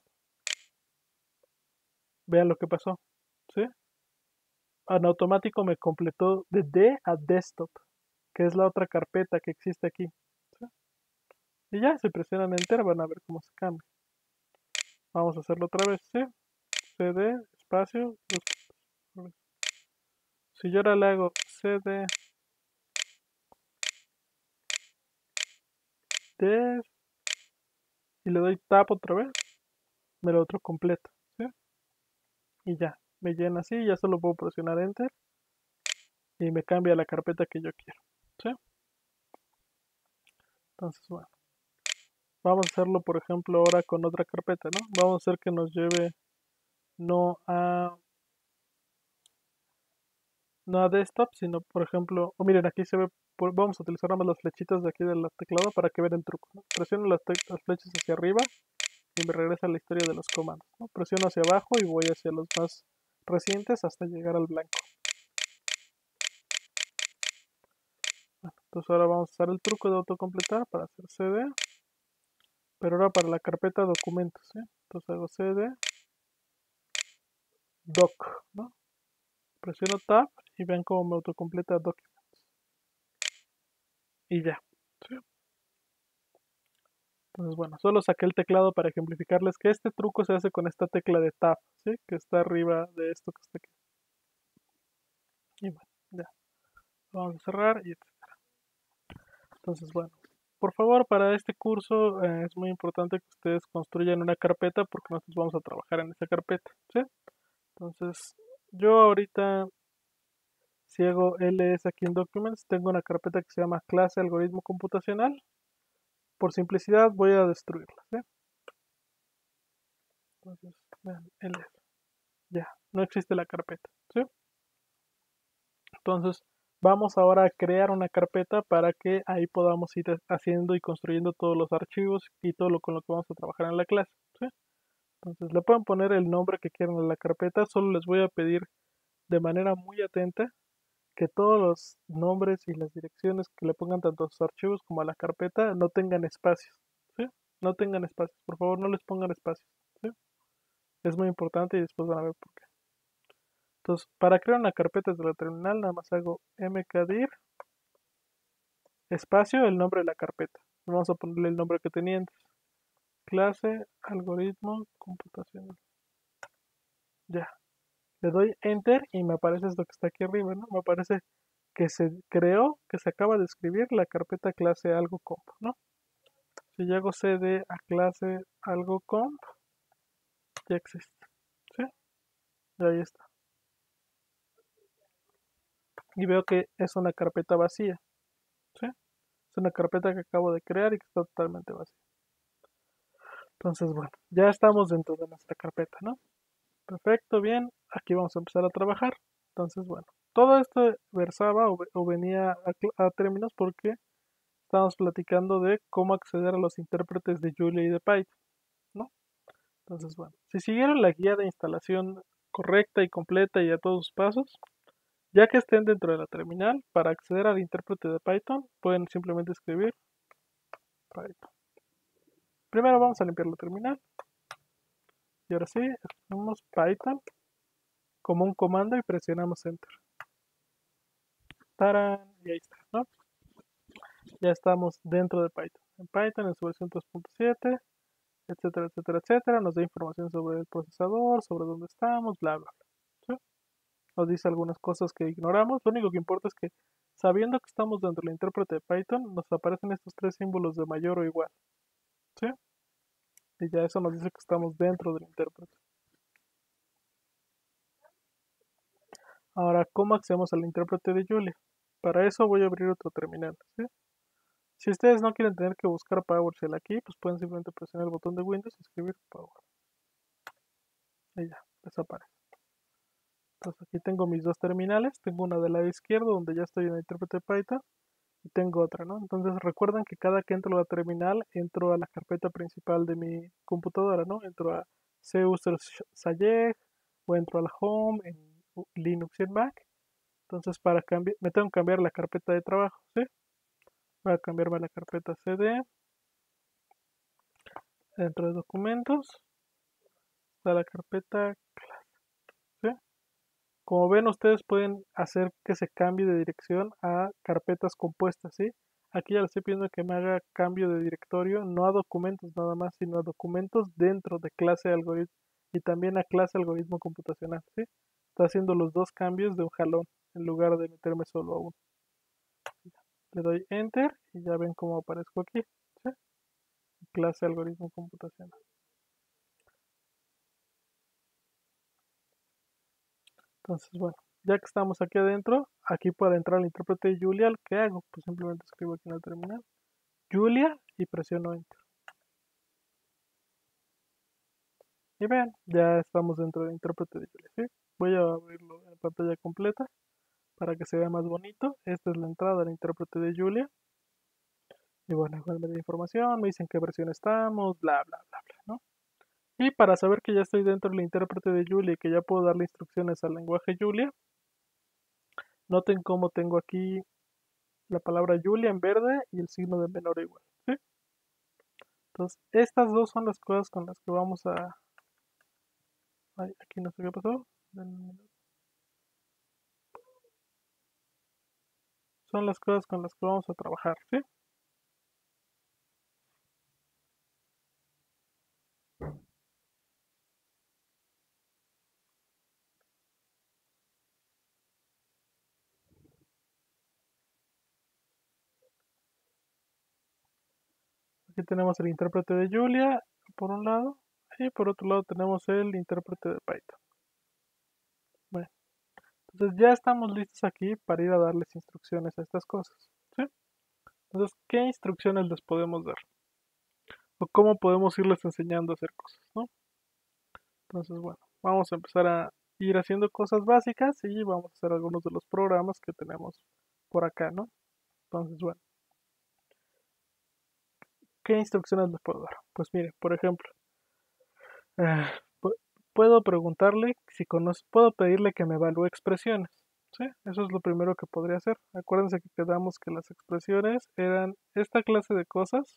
vean lo que pasó, ¿sí? En automático me completó de D a Desktop, que es la otra carpeta que existe aquí, ¿sí? Y ya, si presionan Enter van a ver cómo se cambia. Vamos a hacerlo otra vez, ¿sí? CD, espacio, si yo ahora le hago CD, D, y le doy Tab otra vez, me lo otro completo, ¿sí? Y ya, me llena así, ya solo puedo presionar Enter y me cambia la carpeta que yo quiero, ¿sí? Entonces, bueno, vamos a hacerlo, por ejemplo, ahora con otra carpeta, ¿no? Vamos a hacer que nos lleve no a, no a desktop, sino, por ejemplo, miren, aquí se ve, vamos a utilizar nada más las flechitas de aquí del teclado para que vean el truco, ¿no? Presiono las flechas hacia arriba y me regresa la historia de los comandos, ¿no? Presiono hacia abajo y voy hacia los más recientes hasta llegar al blanco. Bueno, entonces ahora vamos a usar el truco de autocompletar para hacer CD, pero ahora para la carpeta documentos, ¿sí? Entonces hago CD, doc, ¿no? Presiono Tab y vean cómo me autocompleta Documents. Y ya, ¿sí? Entonces, bueno, solo saqué el teclado para ejemplificarles que este truco se hace con esta tecla de Tab, ¿sí? Que está arriba de esto que está aquí. Y bueno, ya. Vamos a cerrar y etcétera. Entonces, bueno, por favor, para este curso es muy importante que ustedes construyan una carpeta porque nosotros vamos a trabajar en esa carpeta, ¿sí? Entonces, yo ahorita, si hago ls aquí en Documents, tengo una carpeta que se llama clase algoritmo computacional. Por simplicidad voy a destruirla, ¿sí? Entonces, vean, ls, ya, no existe la carpeta, ¿sí? Entonces, vamos ahora a crear una carpeta para que ahí podamos ir haciendo y construyendo todos los archivos y todo lo con lo que vamos a trabajar en la clase, ¿sí? Entonces, le pueden poner el nombre que quieran a la carpeta, solo les voy a pedir de manera muy atenta que todos los nombres y las direcciones que le pongan tanto a sus archivos como a la carpeta no tengan espacios, ¿sí? No tengan espacios, por favor no les pongan espacios, ¿sí? Es muy importante y después van a ver por qué. Entonces, para crear una carpeta desde la terminal, nada más hago mkdir espacio, el nombre de la carpeta. Vamos a ponerle el nombre que tenía antes. Clase, algoritmo, computacional. Ya. Le doy enter y me aparece esto que está aquí arriba, ¿no? Me aparece que se creó, que se acaba de escribir la carpeta clase algo comp, ¿no? Si yo hago cd a clase algo comp, ya existe, ¿sí? Y ahí está. Y veo que es una carpeta vacía, ¿sí? Es una carpeta que acabo de crear y que está totalmente vacía. Entonces, bueno, ya estamos dentro de nuestra carpeta, ¿no? Perfecto, bien. Aquí vamos a empezar a trabajar. Entonces, bueno, todo esto versaba o venía a términos porque estábamos platicando de cómo acceder a los intérpretes de Julia y de Python, ¿no? Entonces, bueno, si siguieron la guía de instalación correcta y completa y a todos sus pasos, ya que estén dentro de la terminal, para acceder al intérprete de Python, pueden simplemente escribir Python. Primero vamos a limpiar la terminal. Y ahora sí, escribimos Python como un comando y presionamos Enter. ¡Tarán! Y ahí está, ¿no? Ya estamos dentro de Python. En Python en su versión 3.7, etcétera, etcétera, etcétera. Nos da información sobre el procesador, sobre dónde estamos, bla, bla, bla. ¿Sí? Nos dice algunas cosas que ignoramos. Lo único que importa es que sabiendo que estamos dentro del intérprete de Python, nos aparecen estos tres símbolos de mayor o igual. ¿Sí? Y ya eso nos dice que estamos dentro del intérprete. Ahora, ¿cómo accedemos al intérprete de Julia? Para eso voy a abrir otro terminal. ¿Sí? Si ustedes no quieren tener que buscar PowerShell aquí, pues pueden simplemente presionar el botón de Windows y escribir Power. Y ya, desaparece. Entonces aquí tengo mis dos terminales. Tengo una del lado izquierdo donde ya estoy en el intérprete de Python y tengo otra, ¿no? Entonces recuerden que cada que entro a la terminal, entro a la carpeta principal de mi computadora, ¿no? Entro a C-User Sayeg o entro a la Home en Linux y en Mac. Entonces para cambiar, me tengo que cambiar la carpeta de trabajo, ¿sí? Voy a cambiarme a la carpeta CD. Dentro de documentos está la carpeta clase, ¿sí? Como ven, ustedes pueden hacer que se cambie de dirección a carpetas compuestas, ¿sí? Aquí ya le estoy pidiendo que me haga cambio de directorio, no a documentos nada más, sino a documentos dentro de clase algoritmo y también a clase algoritmo computacional, ¿sí? Está haciendo los dos cambios de un jalón en lugar de meterme solo a uno. Le doy Enter y ya ven cómo aparezco aquí, ¿sí? Clase algoritmo computacional. Entonces, bueno, ya que estamos aquí adentro, aquí para entrar al intérprete de Julia, ¿qué hago? Pues simplemente escribo aquí en el terminal Julia y presiono Enter. Y vean, ya estamos dentro del intérprete de Julia, ¿sí? Voy a abrirlo en pantalla completa para que se vea más bonito. Esta es la entrada al intérprete de Julia. Y bueno, igual me da información, me dicen qué versión estamos, bla, bla, bla, bla, ¿no? Y para saber que ya estoy dentro del intérprete de Julia y que ya puedo darle instrucciones al lenguaje Julia, noten cómo tengo aquí la palabra Julia en verde y el signo de menor o igual, ¿sí? Entonces, estas dos son las cosas con las que vamos a... Ay, aquí no sé qué pasó. Son las cosas con las que vamos a trabajar, ¿sí? Aquí tenemos el intérprete de Julia, por un lado, y por otro lado tenemos el intérprete de Python. Bueno, entonces ya estamos listos aquí para ir a darles instrucciones a estas cosas, ¿sí? Entonces, ¿qué instrucciones les podemos dar? O cómo podemos irles enseñando a hacer cosas, ¿no? Entonces, bueno, vamos a empezar a ir haciendo cosas básicas y vamos a hacer algunos de los programas que tenemos por acá, ¿no? Entonces, bueno, ¿qué instrucciones les puedo dar? Pues mire, por ejemplo, ah, puedo preguntarle si conoce, puedo pedirle que me evalúe expresiones, ¿sí? Eso es lo primero que podría hacer. Acuérdense que quedamos que las expresiones eran esta clase de cosas,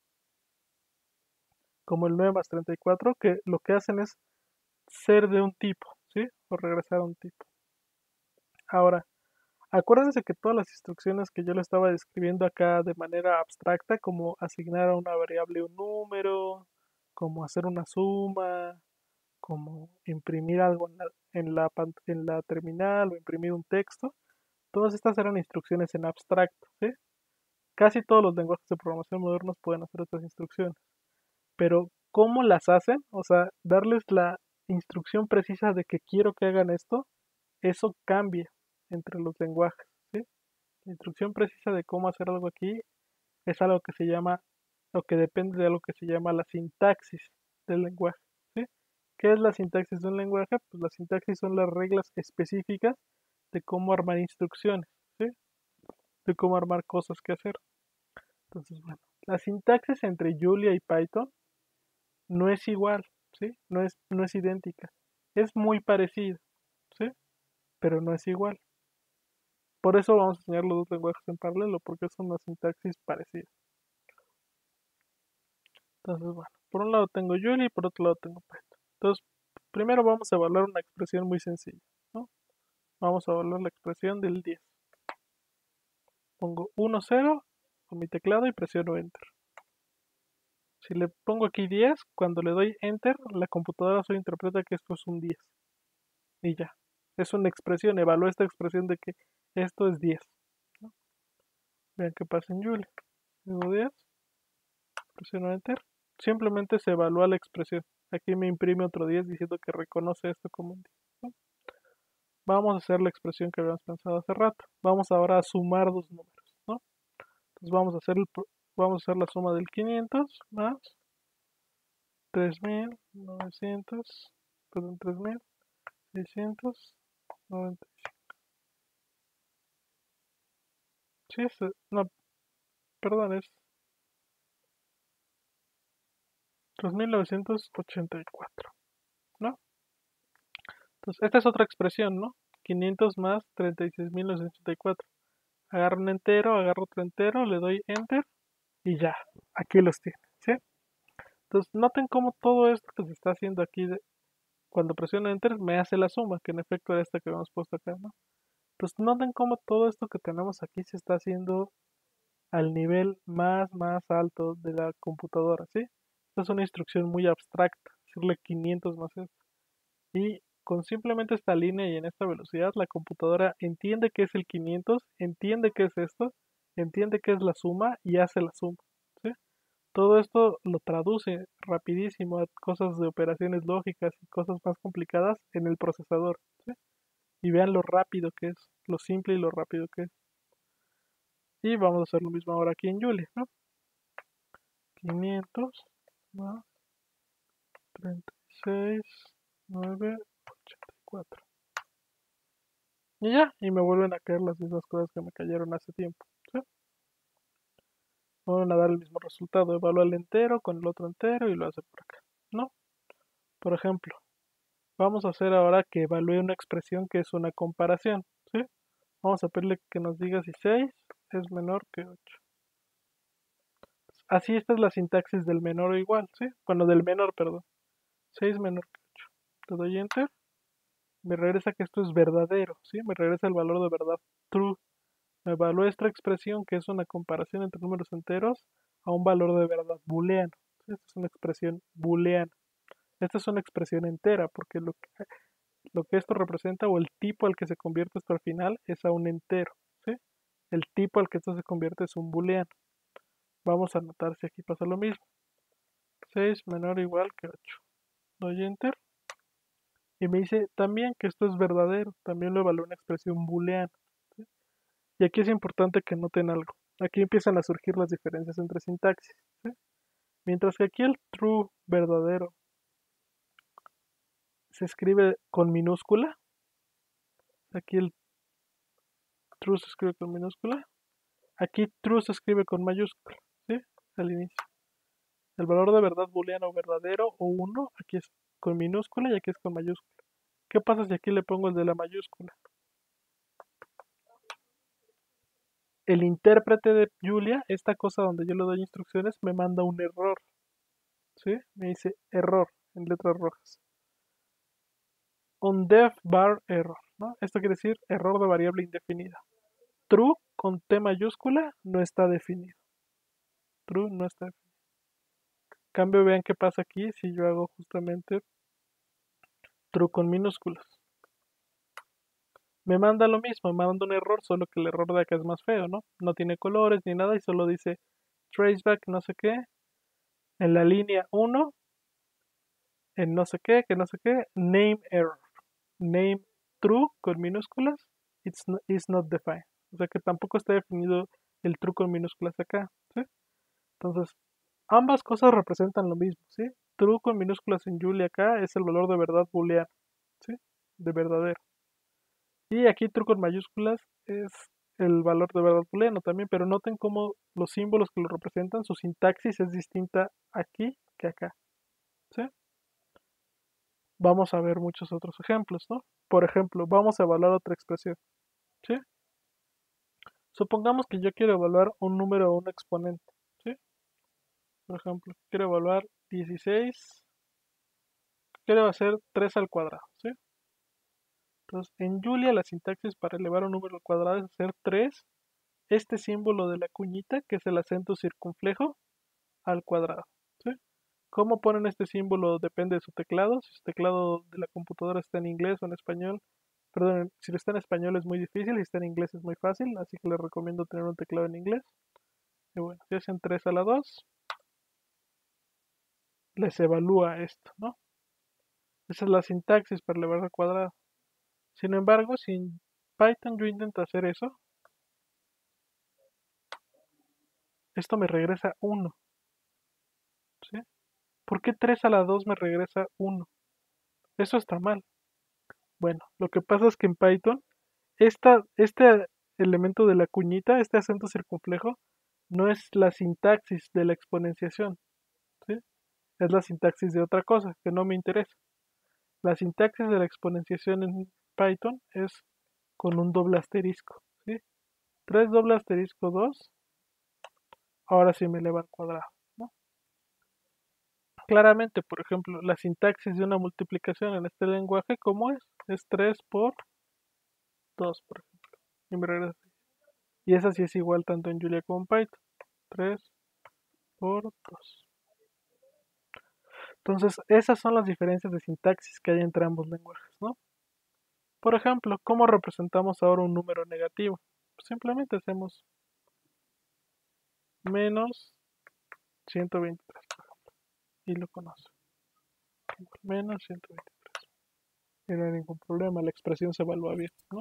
como el 9 más 34, que lo que hacen es ser de un tipo, ¿sí? O regresar a un tipo. Ahora, acuérdense que todas las instrucciones que yo le estaba describiendo acá de manera abstracta, como asignar a una variable un número, como hacer una suma, como imprimir algo en la terminal o imprimir un texto, Todas estas eran instrucciones en abstracto, ¿sí? Casi todos los lenguajes de programación modernos pueden hacer estas instrucciones, pero ¿cómo las hacen? O sea, darles la instrucción precisa de que quiero que hagan esto, eso cambia entre los lenguajes, ¿sí? La instrucción precisa de cómo hacer algo aquí es algo que se llama, o que depende de algo que se llama la sintaxis del lenguaje, ¿sí? ¿Qué es la sintaxis de un lenguaje? Pues la sintaxis son las reglas específicas de cómo armar instrucciones, ¿sí? De cómo armar cosas que hacer. Entonces, bueno, la sintaxis entre Julia y Python no es igual, ¿sí? No es idéntica. Es muy parecida, ¿sí? Pero no es igual. Por eso vamos a enseñar los dos lenguajes en paralelo, porque son una sintaxis parecida. Entonces, bueno, por un lado tengo Julia y por otro lado tengo Python. Entonces, primero vamos a evaluar una expresión muy sencilla, ¿no? Vamos a evaluar la expresión del 10. Pongo 1, 0 con mi teclado y presiono Enter. Si le pongo aquí 10, cuando le doy Enter, la computadora solo interpreta que esto es un 10. Y ya. Es una expresión, evalúa esta expresión de que esto es 10, ¿no? Vean qué pasa en Julia. Digo 10, presiono Enter. Simplemente se evalúa la expresión. Aquí me imprime otro 10 diciendo que reconoce esto como un 10, ¿no? Vamos a hacer la expresión que habíamos pensado hace rato. Vamos ahora a sumar dos números, ¿no? Entonces vamos a hacer la suma del 500 más 3900, perdón, 3690. Sí, no, perdón, es 3984, ¿no? Entonces, esta es otra expresión, ¿no? 500 más 36.984. Agarro un entero, agarro otro entero, le doy Enter y ya, aquí los tiene, ¿sí? Entonces, noten cómo todo esto que se está haciendo aquí, cuando presiono Enter, me hace la suma, que en efecto es esta que habíamos puesto acá, ¿no? Entonces, noten cómo todo esto que tenemos aquí se está haciendo al nivel más alto de la computadora, ¿sí? Esta es una instrucción muy abstracta, decirle 500 más esto. Y con simplemente esta línea y en esta velocidad, la computadora entiende qué es el 500, entiende qué es esto, entiende qué es la suma y hace la suma, ¿sí? Todo esto lo traduce rapidísimo a cosas de operaciones lógicas y cosas más complicadas en el procesador, ¿sí? Y vean lo rápido que es, lo simple y lo rápido que es. Y vamos a hacer lo mismo ahora aquí en Julia, ¿no? 500 más 36.984. Y ya, y me vuelven a caer las mismas cosas que me cayeron hace tiempo, ¿sí? Me vuelven a dar el mismo resultado, evalúa el entero con el otro entero y lo hace por acá, ¿no? Por ejemplo, vamos a hacer ahora que evalúe una expresión que es una comparación, ¿sí? Vamos a pedirle que nos diga si 6 es menor que 8. Así esta es la sintaxis del menor o igual, ¿sí? Bueno, del menor, perdón. 6 menor que 8. Le doy Enter, me regresa que esto es verdadero, ¿sí? Me regresa el valor de verdad, true. Me evalúa esta expresión que es una comparación entre números enteros a un valor de verdad booleano, ¿sí? Esta es una expresión booleana. Esta es una expresión entera, porque lo que esto representa o el tipo al que se convierte esto al final es a un entero, ¿sí? El tipo al que esto se convierte es un booleano. Vamos a anotar si aquí pasa lo mismo. 6 menor o igual que 8. Doy Enter y me dice también que esto es verdadero. También lo evalúa una expresión booleana, ¿sí? Y aquí es importante que noten algo. Aquí empiezan a surgir las diferencias entre sintaxis, ¿sí? Mientras que aquí el true verdadero se escribe con minúscula, aquí el true se escribe con minúscula, aquí true se escribe con mayúscula, ¿sí? Al inicio. El valor de verdad booleano verdadero o 1, aquí es con minúscula y aquí es con mayúscula. ¿Qué pasa si aquí le pongo el de la mayúscula? El intérprete de Julia, esta cosa donde yo le doy instrucciones, me manda un error, ¿sí? Me dice error en letras rojas. Un def bar error, ¿no? Esto quiere decir error de variable indefinida. True con T mayúscula no está definido. True no está definido. En cambio, vean qué pasa aquí si yo hago justamente true con minúsculas. me manda lo mismo, me manda un error, solo que el error de acá es más feo, ¿no? No tiene colores ni nada y solo dice traceback no sé qué, en la línea 1, en no sé qué, que no sé qué, name error, name true con minúsculas, is not defined. O sea que tampoco está definido el true con minúsculas acá, ¿sí? Entonces, ambas cosas representan lo mismo, ¿sí? True con minúsculas en Julia acá es el valor de verdad booleano, ¿sí? De verdadero. Y aquí true con mayúsculas es el valor de verdad booleano también, pero noten cómo los símbolos que lo representan, su sintaxis es distinta aquí que acá, ¿sí? Vamos a ver muchos otros ejemplos, ¿no? Por ejemplo, vamos a evaluar otra expresión, ¿sí? Supongamos que yo quiero evaluar un número o un exponente, ¿sí? Por ejemplo, quiero evaluar 16, quiero hacer 3 al cuadrado, ¿sí? Entonces, en Julia la sintaxis para elevar un número al cuadrado es hacer 3, este símbolo de la cuñita, que es el acento circunflejo, al cuadrado, ¿sí? ¿Cómo ponen este símbolo? Depende de su teclado. Si su teclado de la computadora está en inglés o en español, perdón, si está en español es muy difícil, si está en inglés es muy fácil, así que les recomiendo tener un teclado en inglés. Y bueno, si hacen 3 a la 2, les evalúa esto, ¿no? Esa es la sintaxis para elevar al cuadrado. Sin embargo, si en Python yo intento hacer eso, esto me regresa 1, ¿sí? ¿Por qué 3 a la 2 me regresa 1? Eso está mal. Bueno, lo que pasa es que en Python, este elemento de la cuñita, este acento circunflejo, no es la sintaxis de la exponenciación, ¿sí? Es la sintaxis de otra cosa que no me interesa. La sintaxis de la exponenciación en Python es con un doble asterisco, ¿sí? 3 doble asterisco 2, ahora sí me eleva al cuadrado, ¿no? Claramente, por ejemplo, la sintaxis de una multiplicación en este lenguaje, ¿cómo es? Es 3 por 2, por ejemplo. Y me regresa. Y esa sí es igual tanto en Julia como en Python. 3 por 2. Entonces, esas son las diferencias de sintaxis que hay entre ambos lenguajes, ¿no? Por ejemplo, ¿cómo representamos ahora un número negativo? Pues simplemente hacemos menos 123, por ejemplo, y lo conoce. Menos 123. Y no hay ningún problema, la expresión se evalúa bien, ¿no?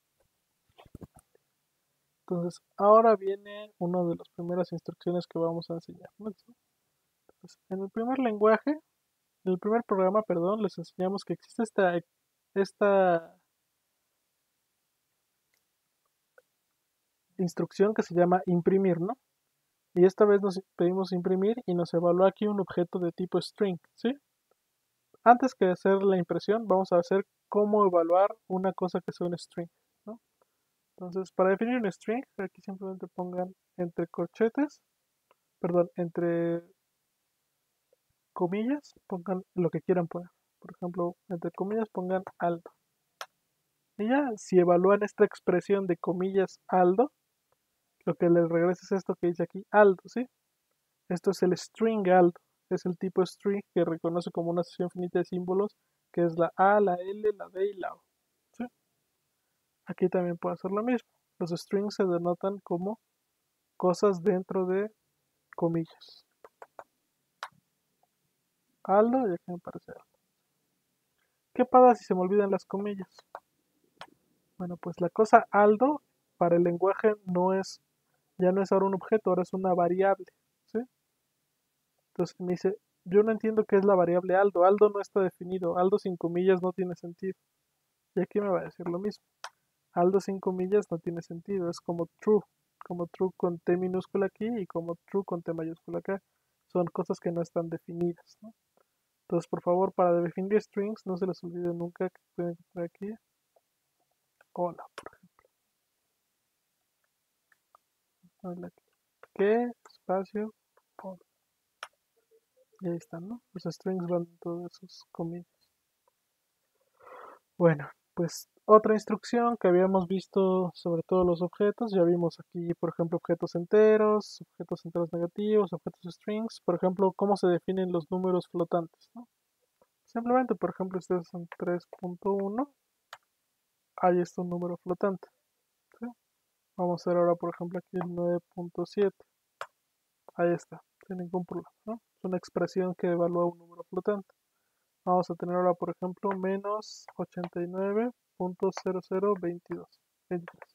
Entonces, ahora viene una de las primeras instrucciones que vamos a enseñar, ¿no? Entonces, en el primer lenguaje, en el primer programa, perdón, les enseñamos que existe esta instrucción que se llama imprimir, ¿no? Y esta vez nos pedimos imprimir y nos evalúa aquí un objeto de tipo string, ¿sí? Antes que hacer la impresión, vamos a hacer cómo evaluar una cosa que sea un string, ¿no? Entonces, para definir un string, aquí simplemente pongan entre corchetes, perdón, entre comillas, pongan lo que quieran poner. Por ejemplo, entre comillas pongan aldo. Y ya, si evalúan esta expresión de comillas aldo, lo que les regresa es esto que dice aquí, aldo, ¿sí? Esto es el string aldo, es el tipo string que reconoce como una sesión finita de símbolos, que es la A, la L, la D y la O, ¿sí? Aquí también puede hacer lo mismo. Los strings se denotan como cosas dentro de comillas. Aldo, y aquí me parece aldo. ¿Qué pasa si se me olvidan las comillas? Bueno, pues la cosa aldo para el lenguaje ya no es ahora un objeto, ahora es una variable, ¿sí? Entonces me dice, yo no entiendo qué es la variable aldo, aldo no está definido, aldo sin comillas no tiene sentido. Y aquí me va a decir lo mismo, aldo sin comillas no tiene sentido, es como true con T minúscula aquí y como true con T mayúscula acá, son cosas que no están definidas, ¿no? Entonces, por favor, para definir strings, no se les olvide nunca que pueden poner aquí, hola, hola, ¿qué? Espacio, hola. Y ahí están, ¿no? Los strings van en todas sus comillas. Bueno, pues otra instrucción que habíamos visto sobre todos los objetos, ya vimos aquí, por ejemplo, objetos enteros negativos, objetos strings, por ejemplo, cómo se definen los números flotantes, ¿no? Simplemente, por ejemplo, ustedes son 3.1, ahí está un número flotante, ¿sí? Vamos a hacer ahora, por ejemplo, aquí el 9.7. Ahí está, sin ningún problema, ¿no? Es una expresión que evalúa un número flotante. Vamos a tener ahora, por ejemplo, menos 89.0022. 23.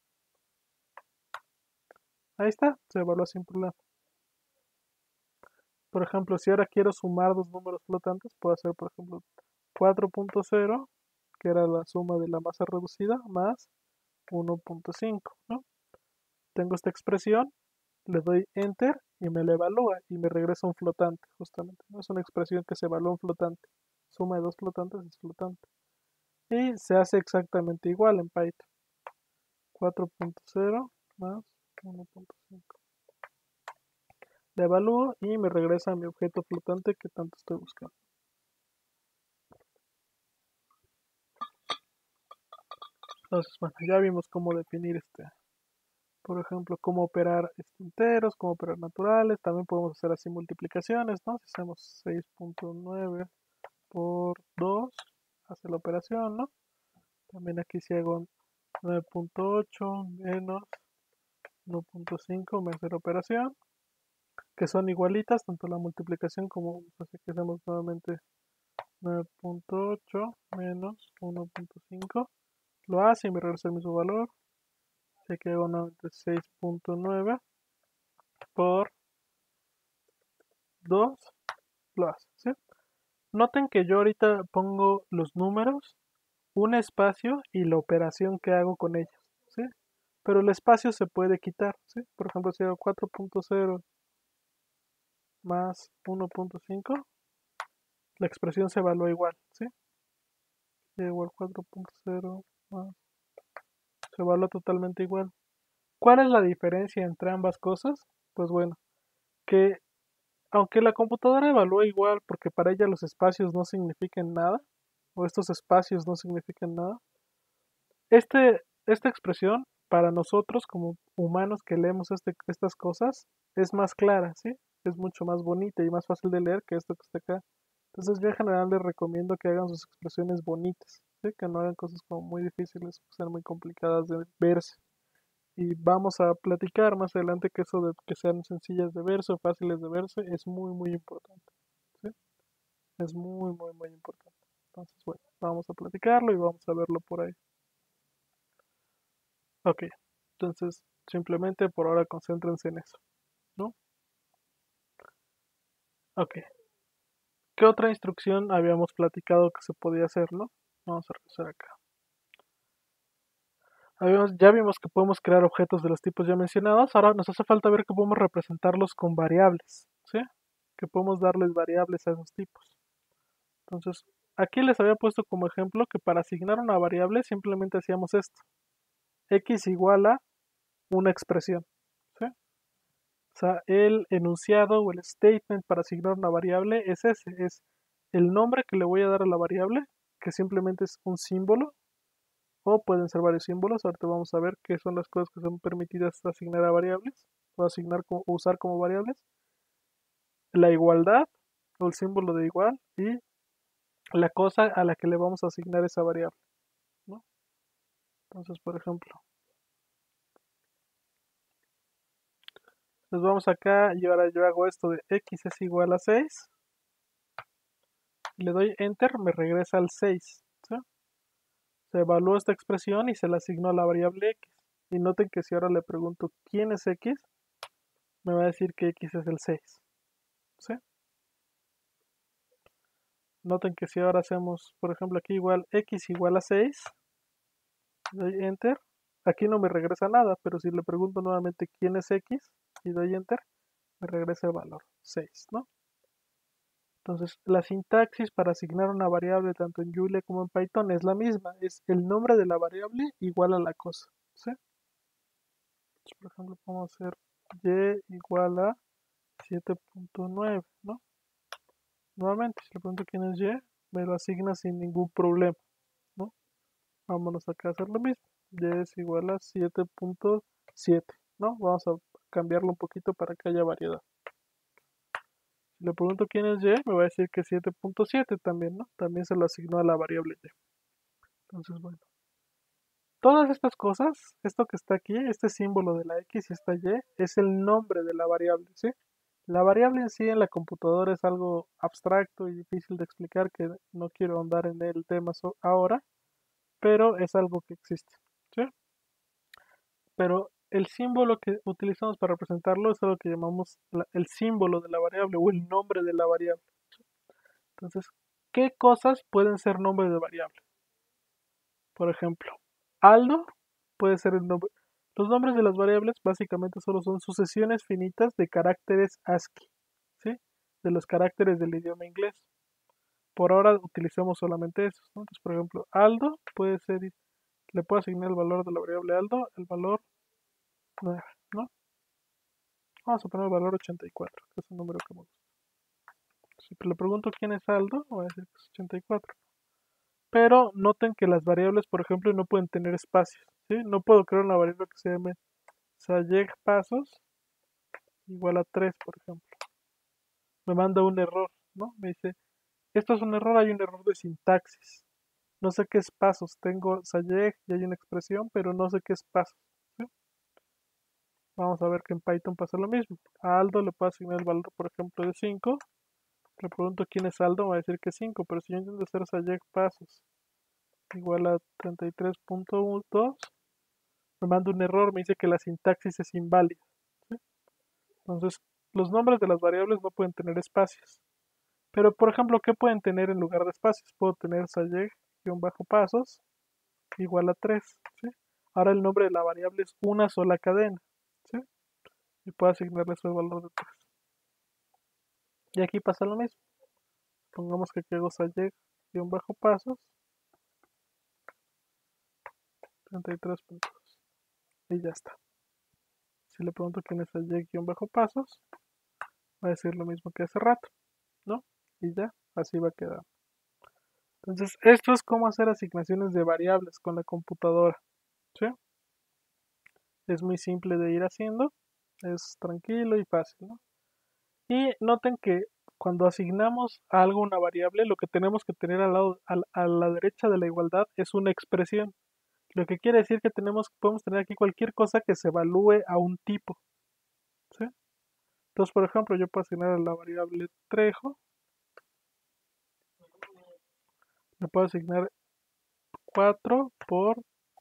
Ahí está, se evalúa sin problema. Por ejemplo, si ahora quiero sumar dos números flotantes, puedo hacer, por ejemplo, 4.0, que era la suma de la masa reducida, más 1.5, ¿no? Tengo esta expresión, le doy Enter y me la evalúa y me regresa un flotante, justamente, ¿no? Es una expresión que se evalúa un flotante. Suma de dos flotantes es flotante. Y se hace exactamente igual en Python. 4.0 más 1.5. Le evalúo y me regresa mi objeto flotante que tanto estoy buscando. Entonces, bueno, ya vimos cómo definir por ejemplo, cómo operar enteros, cómo operar naturales. También podemos hacer así multiplicaciones, ¿no? Si hacemos 6.9 por 2, hace la operación, ¿no? También aquí si hago 9.8 menos 1.5 me hace la operación, que son igualitas, tanto la multiplicación como, así que hacemos nuevamente 9.8 menos 1.5, lo hace y me regresa el mismo valor. Así que hago 96.9 por 2, lo hace, ¿sí? Noten que yo ahorita pongo los números, un espacio y la operación que hago con ellos, ¿sí? Pero el espacio se puede quitar, ¿sí? Por ejemplo, si hago 4.0 más 1.5, la expresión se evalúa igual, ¿sí? Igual 4.0 más, se evalúa totalmente igual. ¿Cuál es la diferencia entre ambas cosas? Pues bueno, que aunque la computadora evalúa igual porque para ella los espacios no significan nada, o estos espacios no significan nada, esta expresión para nosotros como humanos que leemos estas cosas es más clara, ¿sí? Es mucho más bonita y más fácil de leer que esto que está acá. Entonces yo en general les recomiendo que hagan sus expresiones bonitas, ¿sí? Que no hagan cosas como muy difíciles, que sean muy complicadas de verse. Y vamos a platicar más adelante que eso de que sean sencillas de verse o fáciles de verse es muy, muy importante, ¿sí? Es muy, muy, muy importante. Entonces, bueno, vamos a platicarlo y vamos a verlo por ahí. Ok, entonces simplemente por ahora concéntrense en eso, ¿no? Ok, ¿qué otra instrucción habíamos platicado que se podía hacer, no? Vamos a revisar acá. Ya vimos que podemos crear objetos de los tipos ya mencionados, ahora nos hace falta ver que podemos representarlos con variables, ¿sí? Que podemos darles variables a esos tipos. Entonces, aquí les había puesto como ejemplo que para asignar una variable simplemente hacíamos esto. X igual a una expresión, ¿sí? O sea, el enunciado o el statement para asignar una variable es ese, es el nombre que le voy a dar a la variable, que simplemente es un símbolo, o pueden ser varios símbolos. Ahorita vamos a ver qué son las cosas que son permitidas asignar a variables, o o usar como variables. La igualdad, o el símbolo de igual, y la cosa a la que le vamos a asignar esa variable, ¿no? Entonces, por ejemplo, nos vamos acá y ahora yo hago esto de x es igual a 6. Le doy enter, me regresa al 6, ¿sí? Se evaluó esta expresión y se le asignó a la variable x. Y noten que si ahora le pregunto quién es x, me va a decir que x es el 6, ¿sí? Noten que si ahora hacemos, por ejemplo, aquí igual x igual a 6, doy enter, aquí no me regresa nada, pero si le pregunto nuevamente quién es x y doy enter, me regresa el valor 6, ¿no? Entonces, la sintaxis para asignar una variable tanto en Julia como en Python es la misma, es el nombre de la variable igual a la cosa, ¿sí? Entonces, por ejemplo, podemos hacer y igual a 7.9, ¿no? Nuevamente, si le pregunto quién es y, me lo asigna sin ningún problema, ¿no? Vámonos acá a hacer lo mismo. Y es igual a 7.7, ¿no? Vamos a cambiarlo un poquito para que haya variedad. Si le pregunto quién es y, me va a decir que 7.7 también, ¿no? También se lo asignó a la variable y. Entonces, bueno. Todas estas cosas, esto que está aquí, este símbolo de la X y esta Y, es el nombre de la variable, ¿sí? La variable en sí en la computadora es algo abstracto y difícil de explicar que no quiero ahondar en el tema ahora, pero es algo que existe, ¿sí? Pero el símbolo que utilizamos para representarlo es algo que llamamos el símbolo de la variable o el nombre de la variable. Entonces, ¿qué cosas pueden ser nombre de variable? Por ejemplo, Aldo puede ser el nombre. Los nombres de las variables básicamente solo son sucesiones finitas de caracteres ASCII, ¿sí? De los caracteres del idioma inglés. Por ahora utilizamos solamente esos, ¿no? Entonces, por ejemplo, Aldo puede ser, le puedo asignar el valor de la variable Aldo, el valor 9, ¿no? Vamos a poner el valor 84, que es un número que me gusta. Si le pregunto quién es Aldo, voy a decir que es 84. Pero noten que las variables, por ejemplo, no pueden tener espacios, ¿sí? No puedo crear una variable que se llame Sayeg Pasos igual a 3, por ejemplo. Me manda un error, ¿no? Me dice, esto es un error, hay un error de sintaxis. No sé qué es pasos, tengo Sayeg y hay una expresión, pero no sé qué es pasos, ¿sí? Vamos a ver que en Python pasa lo mismo. A Aldo le puedo asignar el valor, por ejemplo, de 5. Le pregunto quién es Aldo, me va a decir que es 5, pero si yo intento hacer Sayeg Pasos igual a 33.2, me manda un error, me dice que la sintaxis es inválida, ¿sí? Entonces, los nombres de las variables no pueden tener espacios. Pero, por ejemplo, ¿qué pueden tener en lugar de espacios? Puedo tener sayeg-pasos igual a 3, ¿sí? Ahora el nombre de la variable es una sola cadena, ¿sí? Y puedo asignarle su valor de 3. Y aquí pasa lo mismo. Pongamos que aquí hago sayeg-pasos 33.2. Y ya está. Si le pregunto quién es sayeg-pasos, va a decir lo mismo que hace rato, ¿no? Y ya, así va a quedar. Entonces, esto es cómo hacer asignaciones de variables con la computadora, ¿sí? Es muy simple de ir haciendo, es tranquilo y fácil, ¿no? Y noten que cuando asignamos a algo una variable, lo que tenemos que tener al lado, a la derecha de la igualdad es una expresión. Lo que quiere decir que podemos tener aquí cualquier cosa que se evalúe a un tipo, ¿sí? Entonces, por ejemplo, yo puedo asignar a la variable Trejo, le puedo asignar 4 por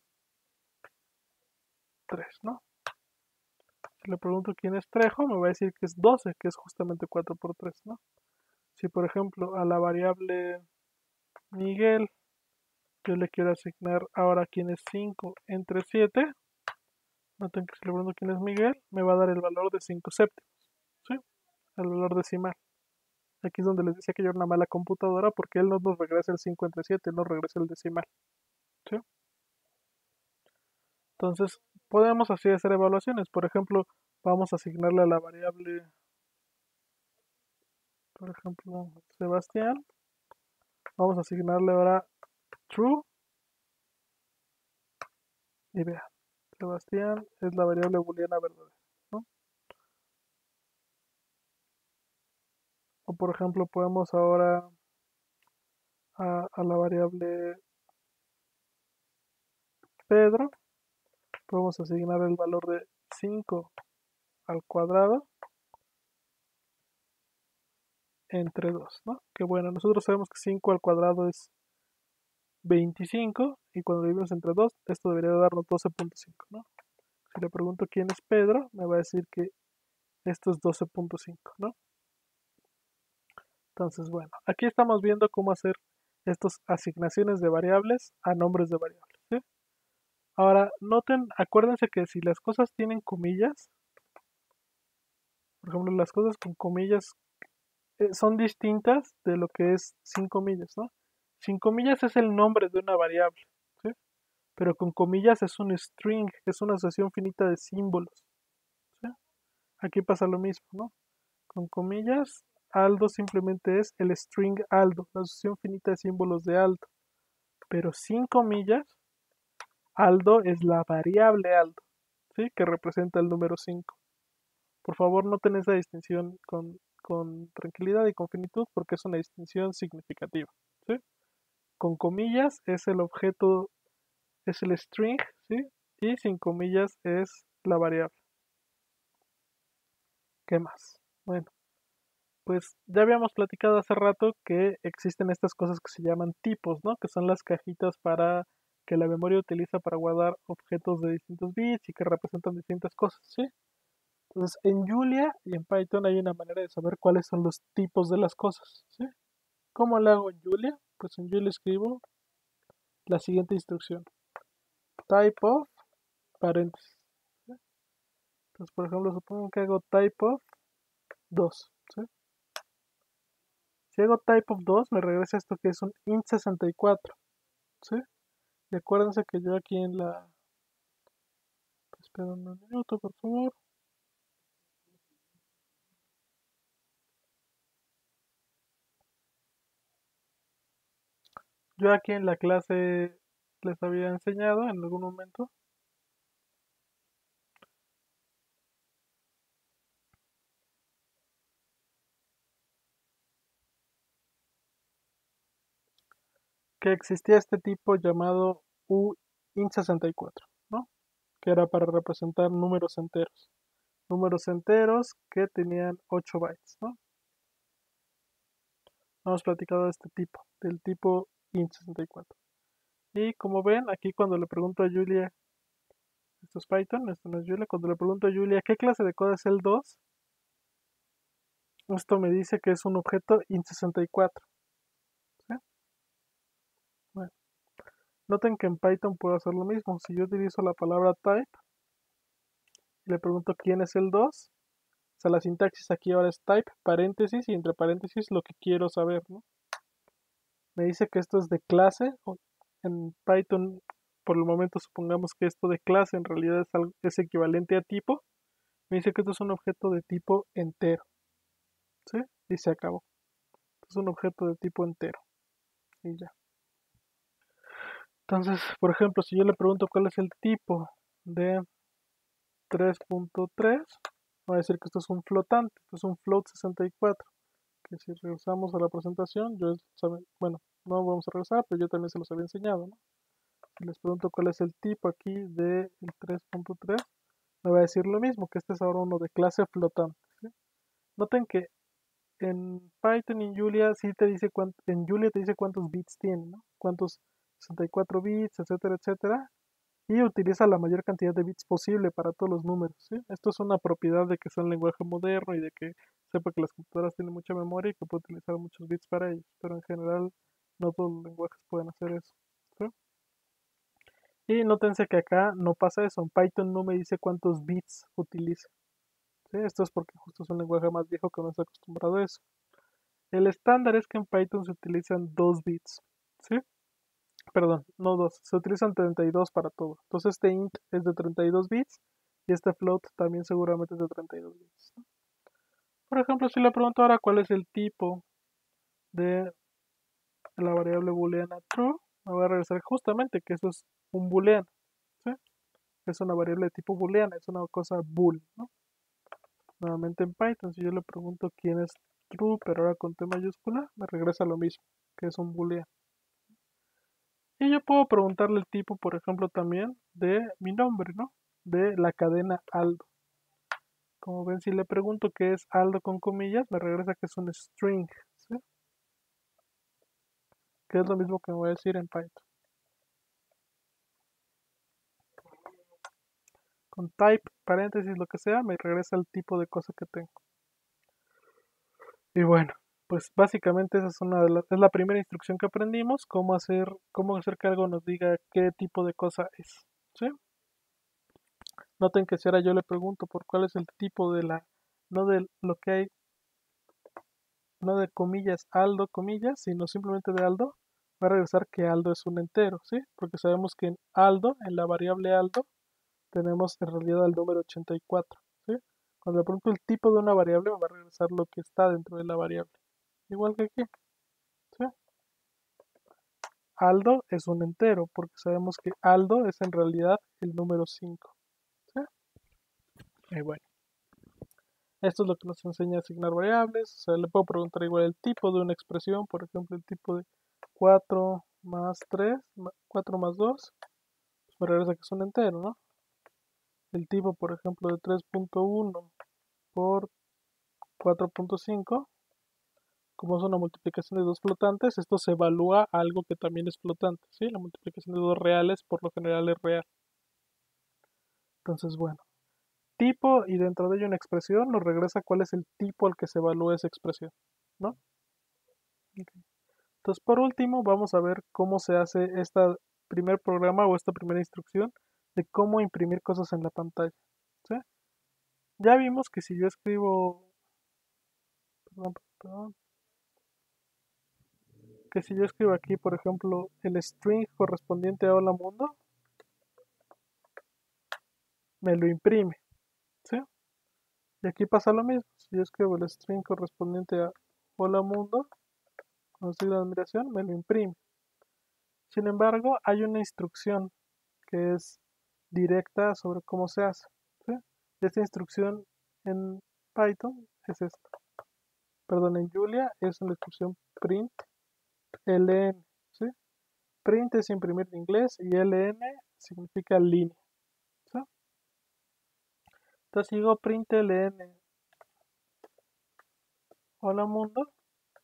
3, ¿no? Si le pregunto quién es Trejo, me va a decir que es 12, que es justamente 4 por 3, ¿no? Si, por ejemplo, a la variable Miguel yo le quiero asignar ahora quién es 5 entre 7, noten que si le pregunto quién es Miguel, me va a dar el valor de 5 séptimos, ¿sí? El valor decimal. Aquí es donde les decía que yo era una mala computadora porque él no nos regresa el 5 entre 7, nos regresa el decimal, ¿sí? Entonces, podemos así hacer evaluaciones. Por ejemplo, vamos a asignarle a la variable, por ejemplo, Sebastián. Vamos a asignarle ahora true. Y vea, Sebastián es la variable booleana verdadera, ¿no? O por ejemplo, podemos ahora a la variable Pedro, podemos asignar el valor de 5 al cuadrado entre 2, ¿no? Que bueno, nosotros sabemos que 5 al cuadrado es 25 y cuando dividimos entre 2, esto debería darnos 12.5, ¿no? Si le pregunto quién es Pedro, me va a decir que esto es 12.5, ¿no? Entonces, bueno, aquí estamos viendo cómo hacer estas asignaciones de variables a nombres de variables, ¿sí? Ahora, noten, acuérdense que si las cosas tienen comillas, por ejemplo, las cosas con comillas son distintas de lo que es sin comillas, ¿no? Sin comillas es el nombre de una variable, ¿sí? Pero con comillas es un string, es una asociación finita de símbolos, ¿sí? Aquí pasa lo mismo, ¿no? Con comillas, Aldo simplemente es el string Aldo, la asociación finita de símbolos de Aldo. Pero sin comillas, Aldo es la variable Aldo, ¿sí? Que representa el número 5. Por favor, noten esa distinción con tranquilidad y con finitud porque es una distinción significativa, ¿sí? Con comillas es el objeto es el string, ¿sí? Y sin comillas es la variable. ¿Qué más? Bueno, pues ya habíamos platicado hace rato que existen estas cosas que se llaman tipos, ¿no? Que son las cajitas para que la memoria utiliza para guardar objetos de distintos bits y que representan distintas cosas, ¿sí? Entonces, en Julia y en Python hay una manera de saber cuáles son los tipos de las cosas, ¿sí? ¿Cómo lo hago en Julia? Pues en Julia escribo la siguiente instrucción: type of paréntesis, ¿sí? Entonces, por ejemplo, supongo que hago type of 2, ¿sí? Si hago type of 2 me regresa esto que es un int64, ¿sí? Y acuérdense que yo aquí en la... Espera un minuto, por favor. Yo aquí en la clase les había enseñado en algún momento que existía este tipo llamado uint64, ¿no? Que era para representar números enteros. Números enteros que tenían 8 bytes, ¿no? Hemos platicado de este tipo, del tipo int64. Y como ven, aquí cuando le pregunto a Julia, esto es Python, esto no es Julia, cuando le pregunto a Julia qué clase de código es el 2, esto me dice que es un objeto int64, ¿sí? Bueno, noten que en Python puedo hacer lo mismo. Si yo utilizo la palabra type y le pregunto quién es el 2, o sea, la sintaxis aquí ahora es type, paréntesis, y entre paréntesis lo que quiero saber, ¿no? Me dice que esto es de clase. En Python, por el momento, supongamos que esto de clase en realidad es equivalente a tipo. Me dice que esto es un objeto de tipo entero, ¿sí? Y se acabó. Es un objeto de tipo entero. Y ya. Entonces, por ejemplo, si yo le pregunto cuál es el tipo de 3.3, va a decir que esto es un flotante, esto es un float 64. Que si regresamos a la presentación, bueno, no vamos a regresar, pero yo también se los había enseñado, ¿no? Si les pregunto cuál es el tipo aquí del 3.3, me va a decir lo mismo, que este es ahora uno de clase flotante, ¿sí? Noten que en Python y en Julia sí te dice en Julia te dice cuántos bits tiene, ¿no? Cuántos 64 bits, etcétera, etcétera. Y utiliza la mayor cantidad de bits posible para todos los números, ¿sí? Esto es una propiedad de que sea un lenguaje moderno y de que sepa que las computadoras tienen mucha memoria y que puede utilizar muchos bits para ellos, pero en general no todos los lenguajes pueden hacer eso, ¿sí? Y nótense que acá no pasa eso, en Python no me dice cuántos bits utiliza, ¿sí? Esto es porque justo es un lenguaje más viejo que no está acostumbrado a eso. El estándar es que en Python se utilizan 2 bits, ¿sí? Perdón, no 2, se utilizan 32 para todo. Entonces este int es de 32 bits y este float también seguramente es de 32 bits, ¿no? Por ejemplo, si le pregunto ahora cuál es el tipo de la variable booleana true, me voy a regresar justamente que eso es un booleano, ¿sí? Es una variable de tipo booleana, es una cosa bool, ¿no? Nuevamente en Python, si yo le pregunto quién es true, pero ahora con T mayúscula, me regresa lo mismo, que es un booleano. Y yo puedo preguntarle el tipo, por ejemplo, también de mi nombre, ¿no? De la cadena Aldo. Como ven, si le pregunto qué es Aldo con comillas, me regresa que es un string, ¿sí? Que es lo mismo que me voy a decir en Python. Con type, paréntesis, lo que sea, me regresa el tipo de cosa que tengo. Y bueno, pues básicamente esa es la primera instrucción que aprendimos, cómo hacer que algo nos diga qué tipo de cosa es, ¿sí? Noten que si ahora yo le pregunto por cuál es el tipo de no de lo que hay, no de comillas, Aldo, comillas, sino simplemente de Aldo, va a regresar que Aldo es un entero, ¿sí? Porque sabemos que en Aldo, en la variable Aldo, tenemos en realidad el número 84, ¿sí? Cuando le pregunto el tipo de una variable, me va a regresar lo que está dentro de la variable. Igual que aquí, ¿sí? Aldo es un entero, porque sabemos que Aldo es en realidad el número 5, ¿sí? Y bueno, esto es lo que nos enseña a asignar variables. O sea, le puedo preguntar igual el tipo de una expresión, por ejemplo, el tipo de 4 más 3, 4 más 2, me regresa que es un entero, ¿no? El tipo, por ejemplo, de 3.1 por 4.5, como es una multiplicación de dos flotantes, esto se evalúa a algo que también es flotante, ¿sí? La multiplicación de dos reales por lo general es real. Entonces, bueno, tipo y dentro de ello una expresión nos regresa cuál es el tipo al que se evalúa esa expresión, ¿no? Ok. Entonces, por último, vamos a ver cómo se hace este primer programa o esta primera instrucción de cómo imprimir cosas en la pantalla, ¿sí? Ya vimos que si yo escribo, perdón, perdón, que si yo escribo aquí, por ejemplo, el string correspondiente a Hola Mundo, me lo imprime, ¿sí? Y aquí pasa lo mismo. Si yo escribo el string correspondiente a Hola Mundo, con signo de admiración, me lo imprime. Sin embargo, hay una instrucción que es directa sobre cómo se hace, ¿sí? Esta instrucción en Python es esta. Perdón, en Julia es la instrucción print ln, ¿sí? Print es imprimir en inglés y ln significa línea, ¿sí? Entonces digo print ln hola mundo,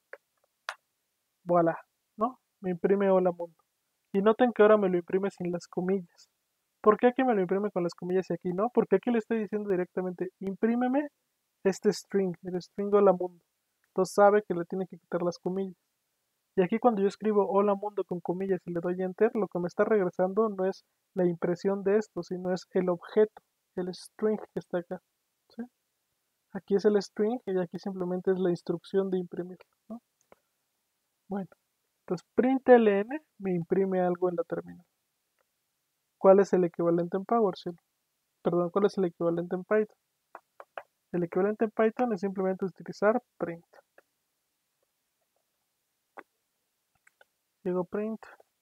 voilà, ¿no? Me imprime hola mundo. Y noten que ahora me lo imprime sin las comillas. ¿Por qué aquí me lo imprime con las comillas y aquí no? Porque aquí le estoy diciendo directamente, imprímeme este string, el string hola mundo. Entonces sabe que le tiene que quitar las comillas. Y aquí cuando yo escribo hola mundo con comillas y le doy enter, lo que me está regresando no es la impresión de esto, sino es el objeto, el string que está acá, ¿sí? Aquí es el string y aquí simplemente es la instrucción de imprimirlo, ¿no? Bueno, entonces println me imprime algo en la terminal. ¿Cuál es el equivalente en PowerShell? Perdón, ¿cuál es el equivalente en Python? El equivalente en Python es simplemente utilizar print. Digo print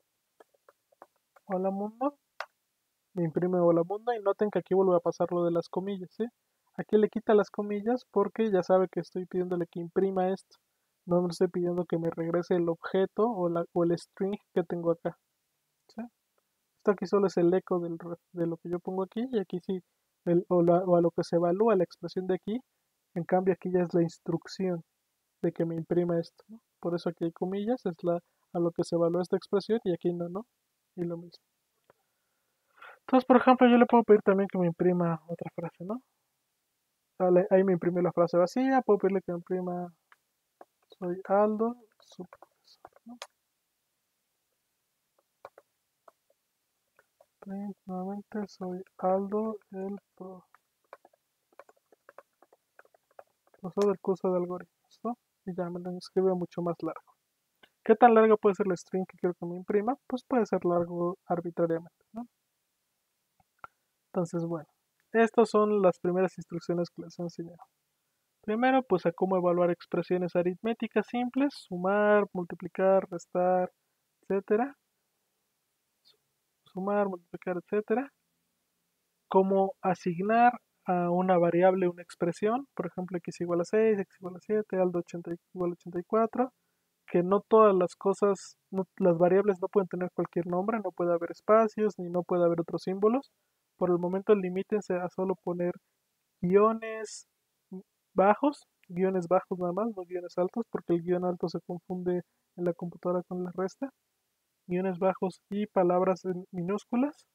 hola mundo, me imprime hola mundo y noten que aquí vuelve a pasar lo de las comillas, ¿sí? Aquí le quita las comillas porque ya sabe que estoy pidiéndole que imprima esto. No me estoy pidiendo que me regrese el objeto o el string que tengo acá, ¿sí? Esto aquí solo es el eco de lo que yo pongo aquí y aquí sí, o a lo que se evalúa la expresión de aquí. En cambio aquí ya es la instrucción de que me imprima esto, ¿no? Por eso aquí hay comillas, es a lo que se evalúa esta expresión y aquí no, ¿no? Y lo mismo. Entonces, por ejemplo, yo le puedo pedir también que me imprima otra frase, ¿no? Vale, ahí me imprimió la frase vacía, puedo pedirle que me imprima soy Aldo, su profesor, ¿no? Print, nuevamente soy Aldo, el profesor del curso de algoritmos, ¿no? Y ya me lo escribe mucho más largo. ¿Qué tan largo puede ser el string que quiero que me imprima? Pues puede ser largo arbitrariamente, ¿no? Entonces, bueno, estas son las primeras instrucciones que les he enseñado. Primero, pues a cómo evaluar expresiones aritméticas simples, sumar, multiplicar, restar, etcétera. Sumar, multiplicar, etcétera. Cómo asignar a una variable una expresión, por ejemplo, x igual a 6, x igual a 7, aldo 80 igual a 84, que no todas las cosas, las variables no pueden tener cualquier nombre, no puede haber espacios, ni no puede haber otros símbolos. Por el momento limítense a solo poner guiones guiones bajos nada más, no guiones altos, porque el guión alto se confunde en la computadora con la resta. Guiones bajos y palabras en minúsculas.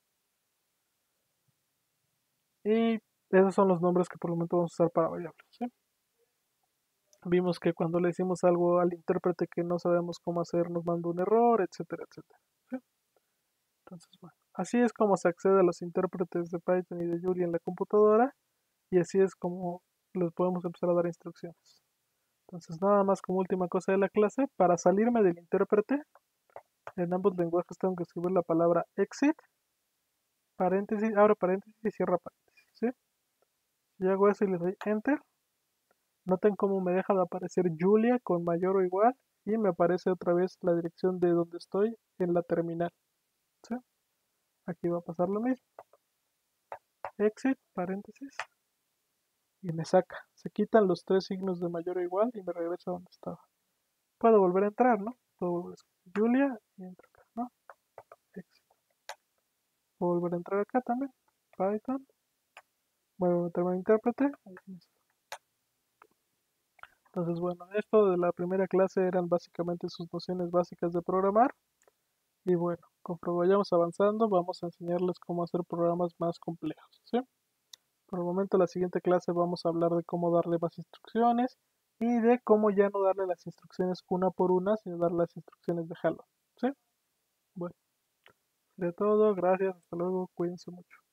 Y esos son los nombres que por el momento vamos a usar para variables, ¿sí? Vimos que cuando le decimos algo al intérprete que no sabemos cómo hacer, nos manda un error, etcétera, etcétera, ¿sí? Entonces, bueno, así es como se accede a los intérpretes de Python y de Julia en la computadora y así es como les podemos empezar a dar instrucciones. Entonces, nada más como última cosa de la clase, para salirme del intérprete, en ambos lenguajes tengo que escribir la palabra exit, paréntesis, abre paréntesis y cierra paréntesis, ¿sí? Si hago eso y le doy enter, noten cómo me deja de aparecer Julia con mayor o igual y me aparece otra vez la dirección de donde estoy en la terminal, ¿sí? Aquí va a pasar lo mismo. Exit, paréntesis, y me saca. Se quitan los tres signos de mayor o igual y me regresa a donde estaba. Puedo volver a entrar, ¿no? Puedo volver a escribir Julia y entro acá, ¿no? Exit. Voy a volver a entrar acá también. Python. Voy a meterme en intérprete. Entonces, bueno, esto de la primera clase eran básicamente sus nociones básicas de programar. Y bueno, conforme vayamos avanzando, vamos a enseñarles cómo hacer programas más complejos, ¿sí? Por el momento, la siguiente clase vamos a hablar de cómo darle más instrucciones y de cómo ya no darle las instrucciones una por una, sino darle las instrucciones de jalón, ¿sí? Bueno, de todo, gracias, hasta luego, cuídense mucho.